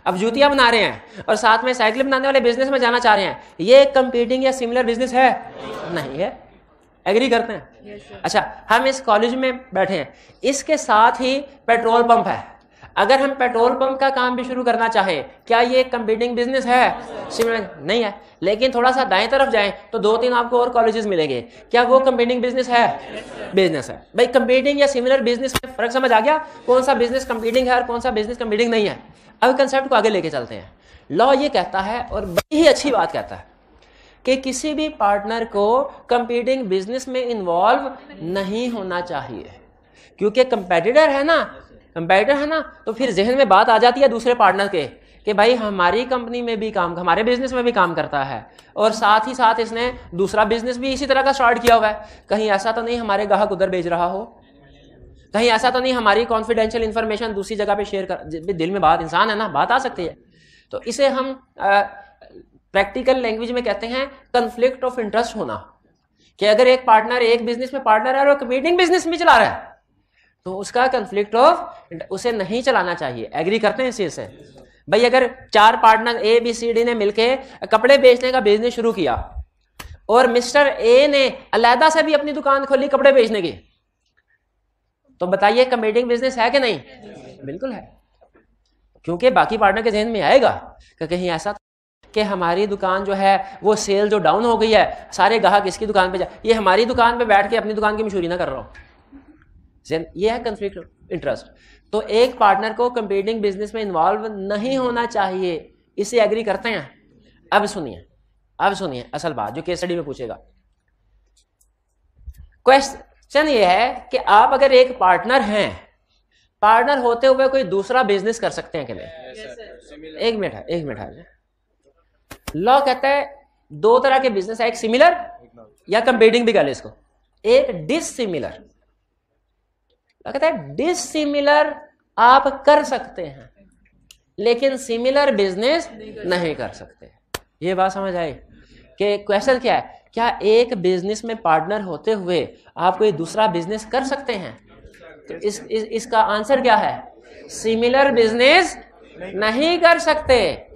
अब जूतियां बना रहे हैं और साथ में साइकिल बनाने वाले बिजनेस में जाना चाह रहे हैं, ये कंपीटिंग या सिमिलर बिजनेस है? नहीं है। एग्री करते हैं? अच्छा, हम इस कॉलेज में बैठे हैं, इसके साथ ही पेट्रोल पंप है, अगर हम पेट्रोल पंप का काम भी शुरू करना चाहें, क्या ये कंपीटिंग बिजनेस है? सिमिलर नहीं है। लेकिन थोड़ा सा दाएं तरफ जाएं तो 2-3 आपको और कॉलेजेस मिलेंगे, क्या वो कंपीटिंग बिजनेस है? बिजनेस है। भाई कंपीटिंग या सिमिलर बिजनेस में फर्क समझ आ गया? कौन सा बिजनेस कंपीटिंग है और कौन सा बिजनेस कंपीटिंग नहीं है। अब कंसेप्ट को आगे लेके चलते हैं। लॉ ये कहता है, और बड़ी ही अच्छी बात कहता है, कि किसी भी पार्टनर को कंपीटिंग बिजनेस में इन्वॉल्व नहीं होना चाहिए, क्योंकि कंपेटिटर है ना, तो फिर जहन में बात आ जाती है दूसरे पार्टनर के कि भाई हमारी कंपनी में भी काम, हमारे बिजनेस में भी काम करता है और साथ ही साथ इसने दूसरा बिजनेस भी इसी तरह का स्टार्ट किया हुआ है, कहीं ऐसा तो नहीं हमारे ग्राहक उधर भेज रहा हो, कहीं ऐसा तो नहीं हमारी कॉन्फिडेंशियल इंफॉर्मेशन दूसरी जगह पे शेयर कर। दिल में बात, इंसान है ना, बात आ सकती है। तो इसे हम प्रैक्टिकल लैंग्वेज में कहते हैं कन्फ्लिक्ट ऑफ इंटरेस्ट होना, कि अगर एक पार्टनर एक बिजनेस में पार्टनर है और कंपीटिंग बिजनेस में चला रहा है तो उसका कन्फ्लिक्ट ऑफ, उसे नहीं चलाना चाहिए। एग्री करते हैं इस चीज से? भाई अगर 4 partner A B C D ने मिलके कपड़े बेचने का बिजनेस शुरू किया और मिस्टर ए ने अलहदा से भी अपनी दुकान खोली कपड़े बेचने की, तो बताइए कंपीटिंग बिजनेस है कि नहीं? बिल्कुल है, क्योंकि बाकी पार्टनर के जहन में आएगा कि कहीं ऐसा कि हमारी दुकान जो है वो सेल जो डाउन हो गई है, सारे ग्राहक इसकी दुकान पे जा, ये हमारी दुकान पे बैठ के अपनी दुकान की मशहूरी ना कर रहा हो। ये है कन्फ्लिक्ट ऑफ इंटरेस्ट। तो एक पार्टनर को कंपीटिंग बिजनेस में इन्वॉल्व नहीं होना चाहिए, इसे एग्री करते हैं? अब सुनिए असल बात जो केस स्टडी में पूछेगा। क्वेश्चन ये है कि आप अगर एक पार्टनर हैं, पार्टनर होते हुए कोई दूसरा बिजनेस कर सकते हैं कि नहीं? एक मिनट लॉ कहता है 2 तरह के बिजनेस है, एक सिमिलर या कंपीटिंग भी कह ले इसको, एक डिसिमिलर। कहता है डिसिमिलर आप कर सकते हैं लेकिन सिमिलर बिजनेस नहीं कर सकते। ये बात समझ आई कि क्वेश्चन क्या है, क्या एक बिजनेस में पार्टनर होते हुए आप कोई दूसरा बिजनेस कर सकते हैं? तो इसका आंसर क्या है? सिमिलर बिजनेस नहीं कर सकते।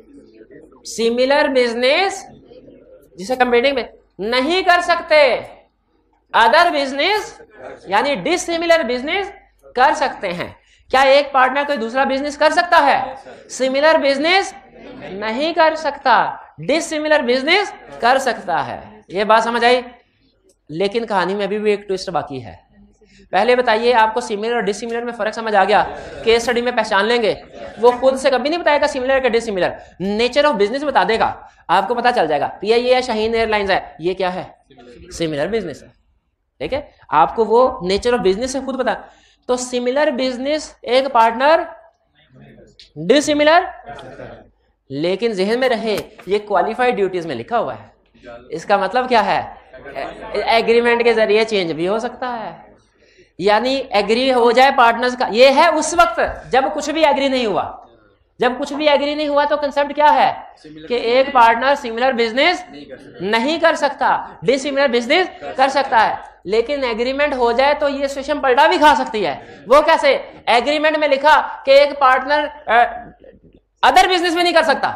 सिमिलर बिजनेस जिसे कंपीटिंग में नहीं कर सकते, अदर बिजनेस यानी डिसिमिलर बिजनेस कर सकते हैं। क्या एक पार्टनर कोई दूसरा बिजनेस कर सकता है? सिमिलर बिजनेस नहीं कर सकता, डिसिमिलर बिजनेस कर सकता है। ये बात समझ आई? लेकिन कहानी में अभी भी एक ट्विस्ट बाकी है। पहले बताइए आपको सिमिलर और डिसिमिलर में फर्क समझ आ गया? केस स्टडी में पहचान लेंगे, वो खुद से कभी नहीं बताएगा सिमिलर का डिसिमिलर, नेचर ऑफ बिजनेस बता देगा, आपको पता चल जाएगा। पीआईए है, शाहीन एयरलाइंस है, ये क्या है? सिमिलर बिजनेस है। ठीक है, आपको वो नेचर ऑफ बिजनेस से खुद पता। तो सिमिलर बिजनेस एक पार्टनर डिसिमिलर, लेकिन जहन में रहे ये क्वालिफाइड ड्यूटीज में लिखा हुआ है। इसका मतलब क्या है? एग्रीमेंट के जरिए चेंज भी हो सकता है, यानी एग्री हो जाए पार्टनर्स का। ये है उस वक्त जब कुछ भी एग्री नहीं हुआ। जब कुछ भी एग्री नहीं हुआ तो कंसेप्ट क्या है कि एक पार्टनर सिमिलर बिजनेस नहीं कर सकता, डिसिमिलर बिजनेस कर सकता है। लेकिन एग्रीमेंट हो जाए तो ये सिचुएशन पलटा भी खा सकती है। वो कैसे? एग्रीमेंट में लिखा कि एक पार्टनर अदर बिजनेस में नहीं कर सकता,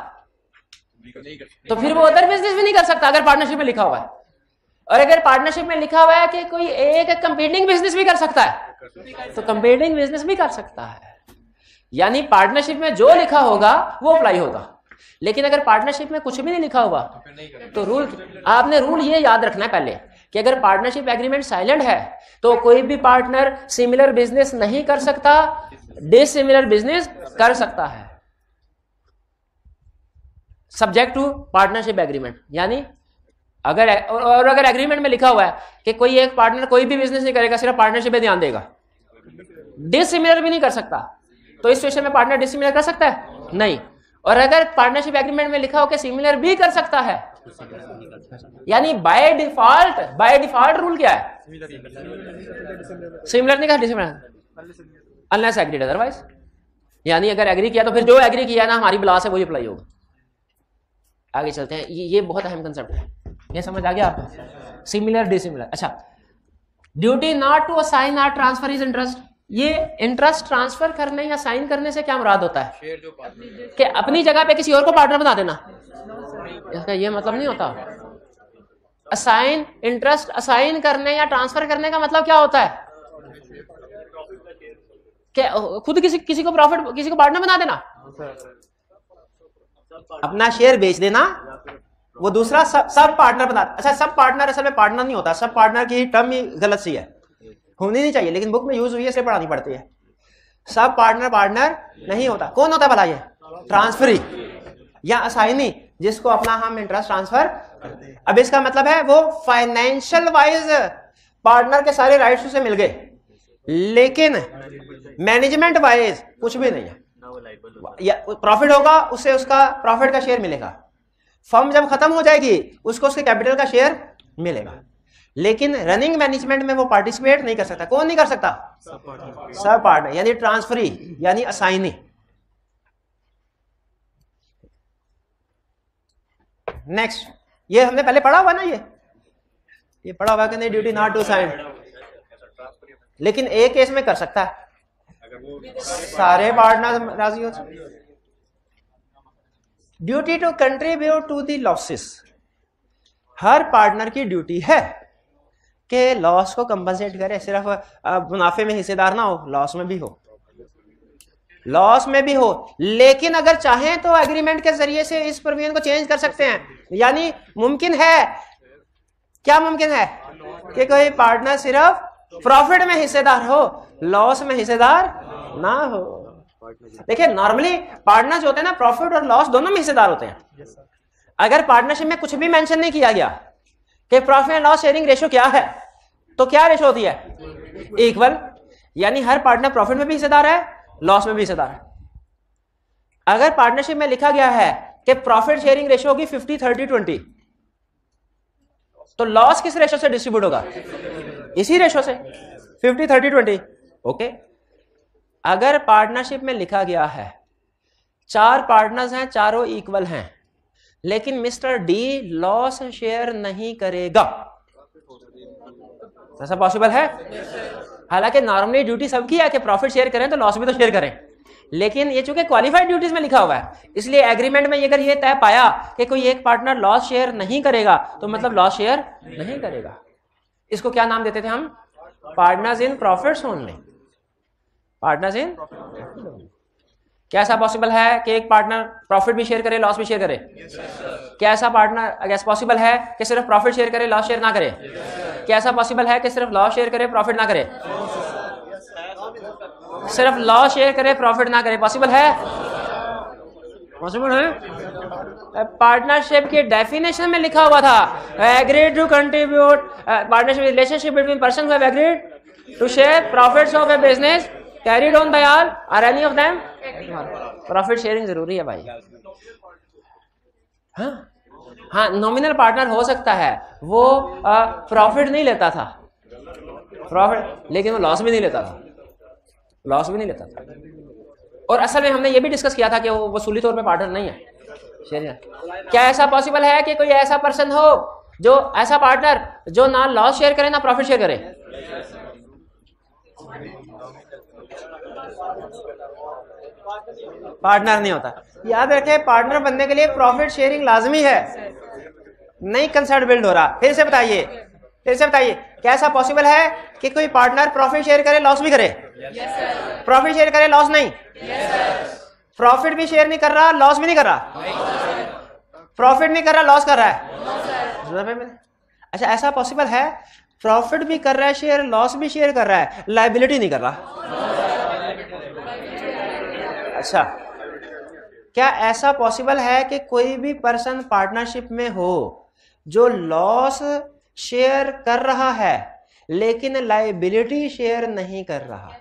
तो फिर वो अदर बिजनेस भी नहीं कर सकता अगर पार्टनरशिप में लिखा हुआ है। और अगर पार्टनरशिप में लिखा हुआ है कि कोई एक कंपीटिंग बिजनेस भी कर सकता है, तो कंपीटिंग बिजनेस भी कर सकता है। यानी पार्टनरशिप में जो लिखा होगा वो अप्लाई होगा। लेकिन अगर पार्टनरशिप में कुछ भी नहीं लिखा हुआ तो आपने रूल ये याद रखना है पहले कि अगर पार्टनरशिप एग्रीमेंट साइलेंट है तो कोई भी पार्टनर सिमिलर बिजनेस नहीं कर सकता, डिसिमिलर बिजनेस कर सकता है, सब्जेक्ट टू पार्टनरशिप एग्रीमेंट। यानी अगर एग्रीमेंट में लिखा हुआ है कि कोई एक पार्टनर कोई भी बिजनेस नहीं करेगा, सिर्फ पार्टनरशिप पे ध्यान देगा, डिसिमिलर भी नहीं कर सकता, तो इस सिचुएशन में पार्टनर डिसिमिलर कर सकता है? नहीं। और अगर पार्टनरशिप एग्रीमेंट में लिखा हो कि सिमिलर भी कर सकता है, यानी बाय डिफॉल्ट रूल क्या है? सिमिलर नहीं कर, डिसिमिलर अनलेस एग्रीड अदरवाइज। यानी अगर एग्री किया तो फिर जो एग्री किया ना हमारी ब्लास है वही अप्लाई होगा। आगे चलते हैं, ये बहुत अहम कंसेप्ट है, ये समझ आ गया आपको? Similar dissimilar. अच्छा, duty not to assign or transfer his interest, ये इंटरेस्ट ट्रांसफर करने या साइन करने से क्या मुराद होता है शेयर जो पार्टनर कि अपनी जगह पे किसी और को पार्टनर बना देना, इसका ये मतलब नहीं होता। असाइन, इंटरेस्ट असाइन करने या ट्रांसफर करने का मतलब क्या होता है कि खुद किसी को प्रॉफिट, किसी को पार्टनर बना देना, अपना शेयर बेच देना, वो दूसरा सब पार्टनर बना। अच्छा, सब पार्टनर असल में पार्टनर नहीं होता, सब पार्टनर की टर्म ही गलत सी है, होनी नहीं चाहिए, लेकिन बुक में यूज हुई है इसलिए पढ़ानी पड़ती है। सब पार्टनर नहीं होता। कौन होता है भला? ये ट्रांसफरी या असाइनी, जिसको अपना हम इंटरेस्ट ट्रांसफर करते हैं। अब इसका मतलब है वो फाइनेंशियल वाइज पार्टनर के सारे राइट्स उसे मिल गए, लेकिन मैनेजमेंट वाइज कुछ भी नहीं है। या प्रॉफिट होगा उससे उसका प्रॉफिट का शेयर मिलेगा, फर्म जब खत्म हो जाएगी उसको उसके कैपिटल का शेयर मिलेगा, लेकिन रनिंग मैनेजमेंट में वो पार्टिसिपेट नहीं कर सकता। कौन नहीं कर सकता? सब पार्टनर, यानी ट्रांसफरी यानी असाइनी। नेक्स्ट, ये हमने पहले पढ़ा हुआ ना, ये पढ़ा हुआ कि नहीं, ड्यूटी नॉट टू साइन, लेकिन एक केस में कर सकता है, सारे पार्टनर राजी हो सकते। Duty to contribute to the losses, हर पार्टनर की ड्यूटी है कि लॉस को कंपनसेट करे, सिर्फ मुनाफे में हिस्सेदार ना हो, लॉस में भी हो, लॉस में भी हो। लेकिन अगर चाहें तो एग्रीमेंट के जरिए से इस प्रोविजन को चेंज कर सकते हैं। यानी मुमकिन है, क्या मुमकिन है कि कोई पार्टनर सिर्फ प्रॉफिट में हिस्सेदार हो, लॉस में हिस्सेदार ना हो। देखिए नॉर्मली पार्टनर्स होते हैं ना, प्रॉफिट और लॉस दोनों में हिस्सेदार होते हैं। अगर पार्टनरशिप में कुछ भी मेंशन नहीं किया गया कि profit and loss sharing ratio क्या है, तो क्या रेशो होती है? इक्वल, यानी हर पार्टनर प्रॉफिट में भी हिस्सेदार है, लॉस में भी हिस्सेदार है। अगर पार्टनरशिप में लिखा गया है कि प्रॉफिट शेयरिंग रेशो होगी 50-30-20, तो लॉस किस रेशो से डिस्ट्रीब्यूट होगा? इसी रेशो से 50-30-20। ओके, अगर पार्टनरशिप में लिखा गया है 4 पार्टनर्स हैं, चारों इक्वल हैं, लेकिन मिस्टर डी लॉस शेयर नहीं करेगा, ऐसा पॉसिबल है? हालांकि नॉर्मली ड्यूटी सबकी है कि प्रॉफिट शेयर करें तो लॉस भी तो शेयर करें, लेकिन ये चूंकि क्वालिफाइड ड्यूटीज में लिखा हुआ है, इसलिए एग्रीमेंट में अगर ये तय पाया कि कोई एक पार्टनर लॉस शेयर नहीं करेगा, तो मतलब लॉस शेयर नहीं करेगा। इसको क्या नाम देते थे हम? Partners in profits only, partners in. क्या ऐसा पॉसिबल है कि एक पार्टनर प्रॉफिट भी शेयर करे, लॉस भी शेयर करे? क्या ऐसा पार्टनर पॉसिबल है कि सिर्फ प्रॉफिट शेयर करे, लॉस शेयर ना करे? क्या ऐसा पॉसिबल है कि सिर्फ लॉस शेयर करे, प्रॉफिट ना करे? सिर्फ लॉस शेयर करे, प्रॉफिट ना करे, पॉसिबल है? पॉसिबल है। पार्टनरशिप की डेफिनेशन में लिखा हुआ था agreed to contribute, partnership relationship between person who have agreed to share profits of a business carried on by all or any of them. Profit sharing जरूरी है भाई। हाँ, नॉमिनल पार्टनर हो सकता है वो प्रॉफिट नहीं लेता था, प्रॉफिट, लेकिन वो लॉस भी नहीं लेता था, लॉस भी नहीं लेता था। और असल में हमने ये भी डिस्कस किया था कि वो वसूली तौर पे पार्टनर नहीं है, शेयर। क्या ऐसा पॉसिबल है कि कोई ऐसा पर्सन हो जो ऐसा पार्टनर जो ना लॉस शेयर करे ना प्रॉफिट शेयर करे? पार्टनर नहीं होता। याद रखें, पार्टनर बनने के लिए प्रॉफिट शेयरिंग लाजमी है, नहीं कंसर्ट बिल्ड हो रहा। फिर से बताइए, क्या ऐसा पॉसिबल है कि कोई पार्टनर प्रॉफिट शेयर करे, लॉस भी करे? प्रॉफिट शेयर करे, लॉस नहीं? प्रॉफिट भी शेयर नहीं कर रहा, लॉस भी नहीं कर रहा? प्रॉफिट नहीं कर रहा, लॉस कर रहा है। अच्छा, ऐसा पॉसिबल है प्रॉफिट भी कर रहा है शेयर, लॉस भी शेयर कर रहा है, लायबिलिटी नहीं कर रहा? अच्छा, क्या ऐसा पॉसिबल है कि कोई भी पर्सन पार्टनरशिप में हो जो लॉस शेयर कर रहा है लेकिन लायबिलिटी शेयर नहीं कर रहा?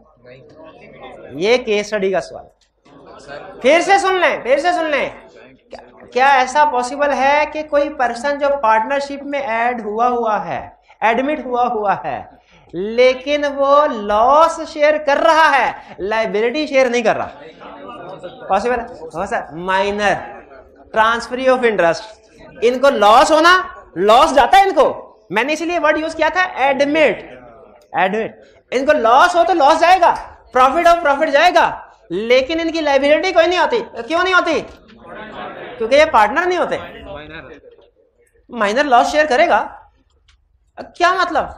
ये केस स्टडी का सवाल। फिर से सुन लें, क्या ऐसा पॉसिबल है कि कोई पर्सन जो पार्टनरशिप में एडमिट हुआ है लेकिन वो लॉस शेयर कर रहा है, लायबिलिटी शेयर नहीं कर रहा? पॉसिबल हो sir? Minor transferee of interest, इनको लॉस होना, लॉस जाता है इनको, मैंने इसीलिए वर्ड यूज किया था एडमिट, एडमिट। इनको लॉस हो तो लॉस जाएगा, प्रॉफिट हो प्रॉफिट जाएगा, लेकिन इनकी लाइबिलिटी कोई नहीं होती। क्यों नहीं होती? क्योंकि ये पार्टनर नहीं होते। माइनर लॉस शेयर करेगा, क्या मतलब?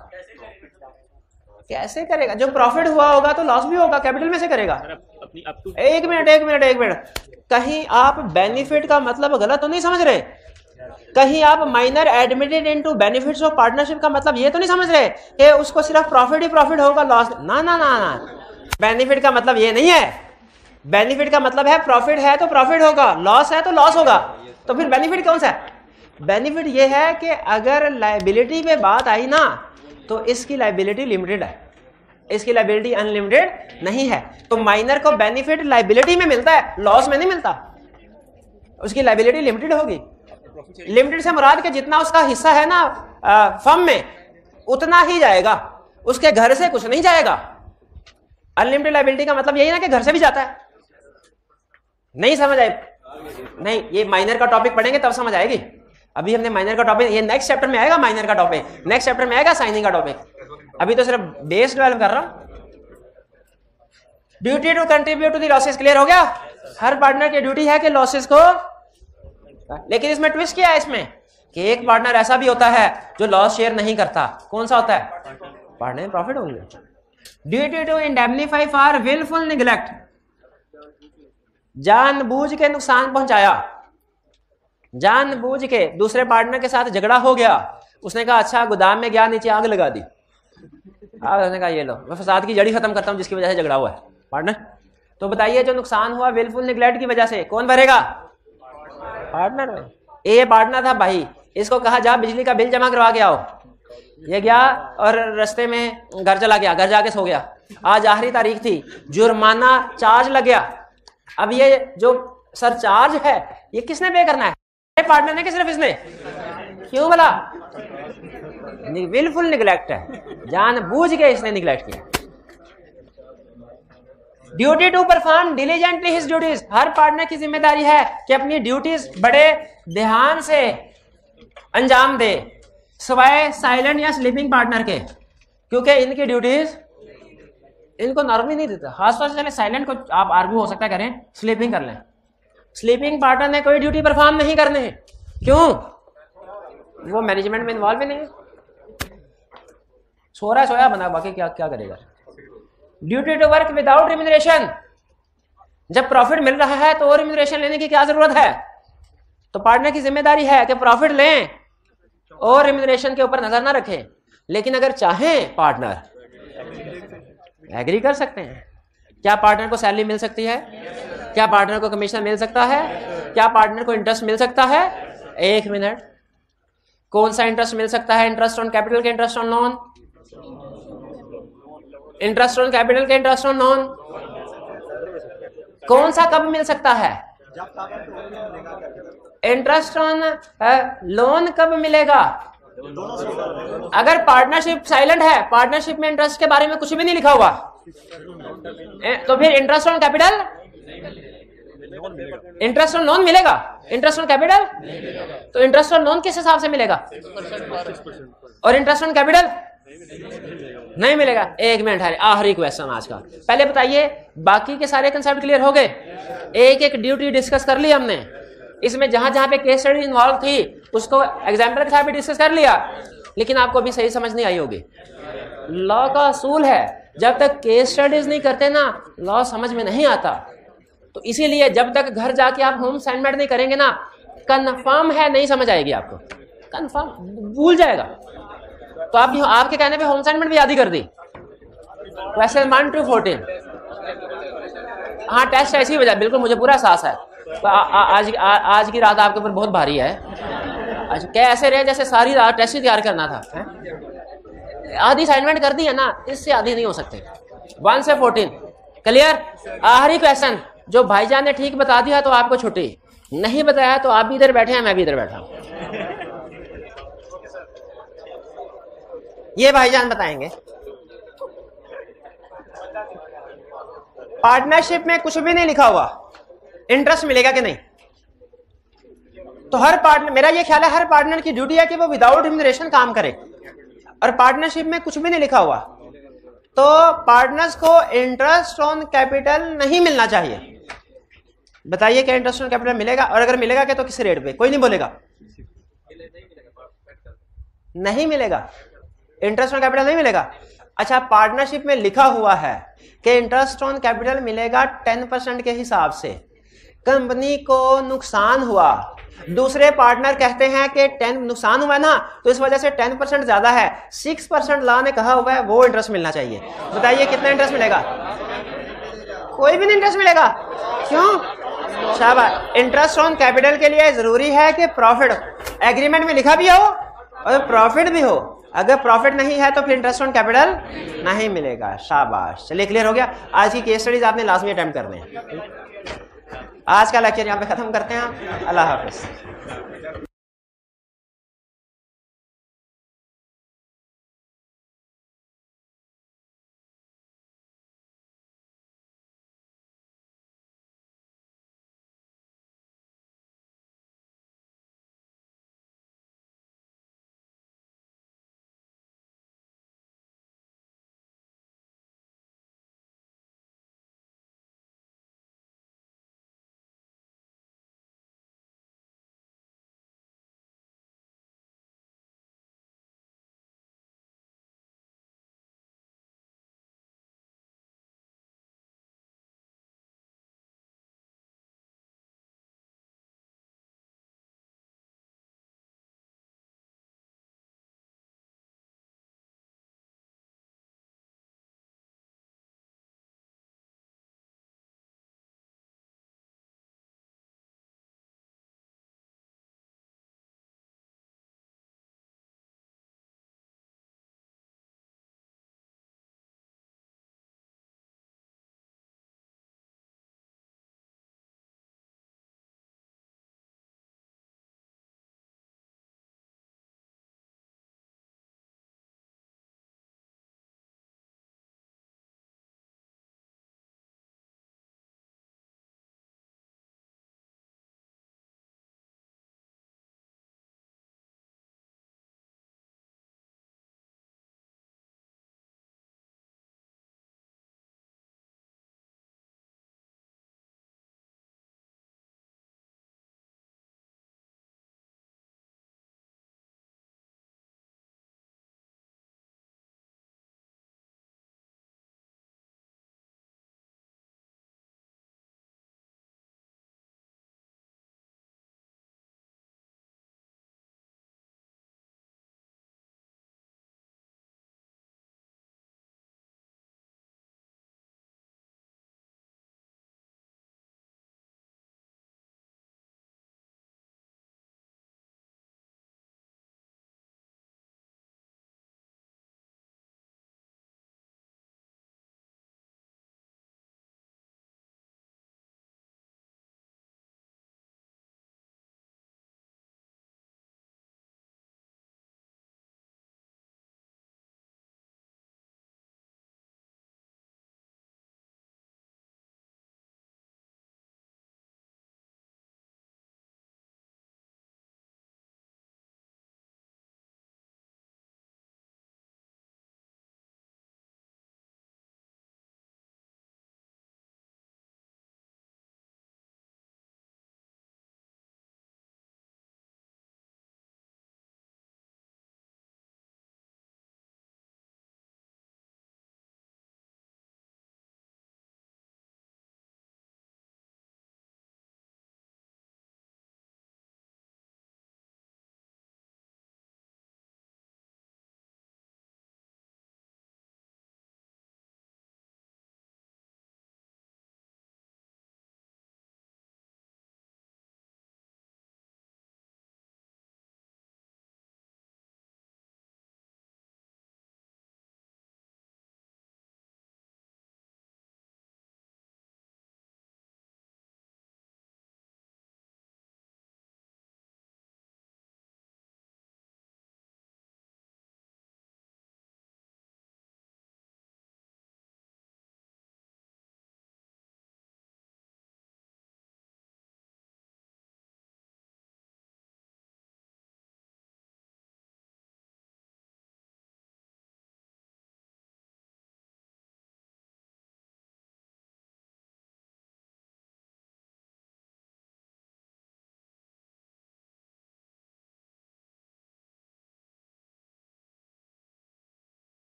कैसे करेगा? जो प्रॉफिट हुआ होगा तो लॉस भी होगा, कैपिटल में से करेगा। एक मिनट, कहीं आप बेनिफिट का मतलब गलत तो नहीं समझ रहे? कहीं आप minor admitted into benefits of partnership का मतलब ये तो नहीं समझ रहे कि उसको सिर्फ प्रॉफिट ही प्रॉफिट होगा, लॉस ना ना ना ना। बेनिफिट का मतलब ये नहीं है। बेनिफिट का मतलब है प्रॉफिट है तो प्रॉफिट होगा, लॉस है तो लॉस होगा। तो फिर बेनिफिट कौन सा है? बेनिफिट ये है कि अगर लायबिलिटी पे बात आई ना तो इसकी लायबिलिटी लिमिटेड है, इसकी लायबिलिटी अनलिमिटेड नहीं है। तो माइनर को बेनिफिट लायबिलिटी में मिलता है, लॉस में नहीं मिलता। उसकी लायबिलिटी लिमिटेड होगी। लिमिटेड से मुराद के जितना उसका हिस्सा है ना फर्म में उतना ही जाएगा, उसके घर से कुछ नहीं जाएगा। अनलिमिटेड लायबिलिटी का मतलब यही ना कि घर से भी जाता है। नहीं समझ आए? नहीं, ये माइनर का टॉपिक पढ़ेंगे तब समझ आएगी। अभी हमने माइनर का टॉपिक, ये नेक्स्ट चैप्टर में आएगा। माइनर का टॉपिक नेक्स्ट चैप्टर में आएगा, साइनिंग का टॉपिक। अभी तो सिर्फ बेस डेवलप कर रहा हूं। Duty to contribute to the losses clear हो गया? हर पार्टनर की ड्यूटी है कि लॉसेस को, लेकिन इसमें ट्विस्ट क्या है इसमें कि एक पार्टनर ऐसा भी होता है जो लॉस शेयर नहीं करता। कौन सा होता है? Partner profit only. Duty to indemnify for wilful neglect, जानबूझ के नुकसान पहुंचाया, जानबूझ के दूसरे पार्टनर के साथ झगड़ा हो गया। उसने कहा अच्छा गोदाम में गया, नीचे आग लगा दी। उसने कहा ये लो मैं फसाद की जड़ी खत्म करता हूं जिसकी वजह से झगड़ा हुआ है पार्टनर। तो बताइए जो नुकसान हुआ विलफुल निग्लेक्ट की वजह से कौन भरेगा? पार्टनर। ये पार्टनर था भाई, इसको कहा जा बिजली का बिल जमा करवा के आओ। ये गया और रास्ते में घर चला गया, घर जाके सो गया। आज आखिरी तारीख थी, जुर्माना चार्ज लग गया। अब ये जो सरचार्ज है ये किसने पे करना है? पार्टनर ने कि सिर्फ इसने? क्यों बोला? विलफुल निग्लेक्ट है, जानबूझ के इसने निग्लेक्ट किया। Duty to perform diligently his duties, हर पार्टनर की जिम्मेदारी है कि अपनी ड्यूटीज बड़े ध्यान से अंजाम दे, सिवाय साइलेंट या स्लीपिंग पार्टनर के, क्योंकि इनकी ड्यूटीज इनको नॉर्मली नहीं देता। खासतौर से चले साइलेंट को आप आर्ग्यू हो सकता है करें, स्लीपिंग कर लें। स्लीपिंग पार्टनर ने कोई ड्यूटी परफॉर्म नहीं करने हैं। क्यों? वो मैनेजमेंट में इन्वॉल्व ही नहीं है, सो रहा है सोया बना, बाकी क्या क्या करेगा। Duty to work without remuneration, जब प्रॉफिट मिल रहा है तो और रिम्यूनरेशन लेने की क्या जरूरत है? तो पार्टनर की जिम्मेदारी है कि प्रॉफिट लें और रिम्यूनरेशन के ऊपर नजर ना रखें। लेकिन अगर चाहें पार्टनर एग्री कर सकते हैं। क्या पार्टनर को सैलरी मिल सकती है? क्या पार्टनर को कमीशन मिल सकता है? क्या पार्टनर को इंटरेस्ट मिल सकता है? एक मिनट, कौन सा इंटरेस्ट मिल सकता है? इंटरेस्ट ऑन कैपिटल के interest on loan, interest on capital के इंटरेस्ट ऑन लोन। कौन सा कब मिल सकता है? इंटरेस्ट ऑन लोन कब मिलेगा? अगर पार्टनरशिप साइलेंट है, पार्टनरशिप में इंटरेस्ट के बारे में कुछ भी नहीं लिखा हुआ, तो फिर interest on capital, interest on loan मिलेगा? Interest on capital? तो इंटरेस्ट ऑन लोन किस हिसाब से मिलेगा? और इंटरेस्ट ऑन कैपिटल नहीं मिलेगा। एक मिनट है, आखिरी क्वेश्चन आज का। पहले बताइए बाकी के सारे कंसेप्ट क्लियर हो गए? एक एक ड्यूटी डिस्कस कर ली हमने। इसमें जहां जहां पे केस स्टडी इन्वॉल्व थी उसको एग्जाम्पल के साथ भी डिस्कस कर लिया, लेकिन आपको अभी सही समझ नहीं आई होगी। लॉ का असूल है जब तक केस स्टडीज नहीं करते ना लॉ समझ में नहीं आता। तो इसीलिए जब तक घर जाके आप होम असाइनमेंट नहीं करेंगे ना, कंफर्म है नहीं समझ आएगी आपको, कंफर्म भूल जाएगा। तो आप आपके कहने पे होम असाइनमेंट भी याद ही कर दी। Question 1 to 14। हाँ टेस्ट ऐसी वजह, बिल्कुल मुझे पूरा एहसास है। तो आज की रात आपके ऊपर बहुत भारी है। अच्छा क्या ऐसे रहे जैसे सारी रात टेस्ट ही तैयार करना था? आधी असाइनमेंट कर दी है ना, इससे आधी नहीं हो सकते। 1 से 14 क्लियर। आखिरी क्वेश्चन जो भाईजान ने ठीक बता दिया तो आपको छुट्टी, नहीं बताया तो आप भी इधर बैठे हैं, मैं भी इधर बैठा हूं। ये भाईजान बताएंगे। पार्टनरशिप में कुछ भी नहीं लिखा हुआ, इंटरेस्ट मिलेगा कि नहीं? तो हर पार्टनर, मेरा ये ख्याल है हर पार्टनर की ड्यूटी है कि वो विदाउट रिम्यूनरेशन काम करे। और पार्टनरशिप में कुछ भी नहीं लिखा हुआ, तो पार्टनर्स को इंटरेस्ट ऑन कैपिटल नहीं मिलना चाहिए। बताइए क्या इंटरेस्ट ऑन कैपिटल मिलेगा, और अगर मिलेगा क्या तो किस रेट पे? कोई नहीं बोलेगा, नहीं मिलेगा, इंटरेस्ट ऑन कैपिटल नहीं मिलेगा। अच्छा, पार्टनरशिप में लिखा हुआ है कि इंटरेस्ट ऑन कैपिटल मिलेगा 10% के हिसाब से। कंपनी को नुकसान हुआ, दूसरे पार्टनर कहते हैं कि 10 नुकसान हुआ ना, तो इस वजह से 10% ज्यादा है, 6% लॉ ने कहा हुआ है वो इंटरेस्ट मिलना चाहिए। बताइए कितना इंटरेस्ट मिलेगा? कोई भी नहीं इंटरेस्ट मिलेगा। क्यों? शाबाश। इंटरेस्ट ऑन कैपिटल के लिए जरूरी है कि प्रॉफिट एग्रीमेंट में लिखा भी हो और प्रॉफिट भी हो। अगर प्रॉफिट नहीं है तो फिर इंटरेस्ट ऑन कैपिटल नहीं मिलेगा। शाबाश। चलिए, क्लियर हो गया। आज की केस स्टडीज आपने लाजमी अटेम्प्ट करने हैं। आज का लेक्चर यहाँ पे खत्म करते हैं। अल्लाह हाफिज।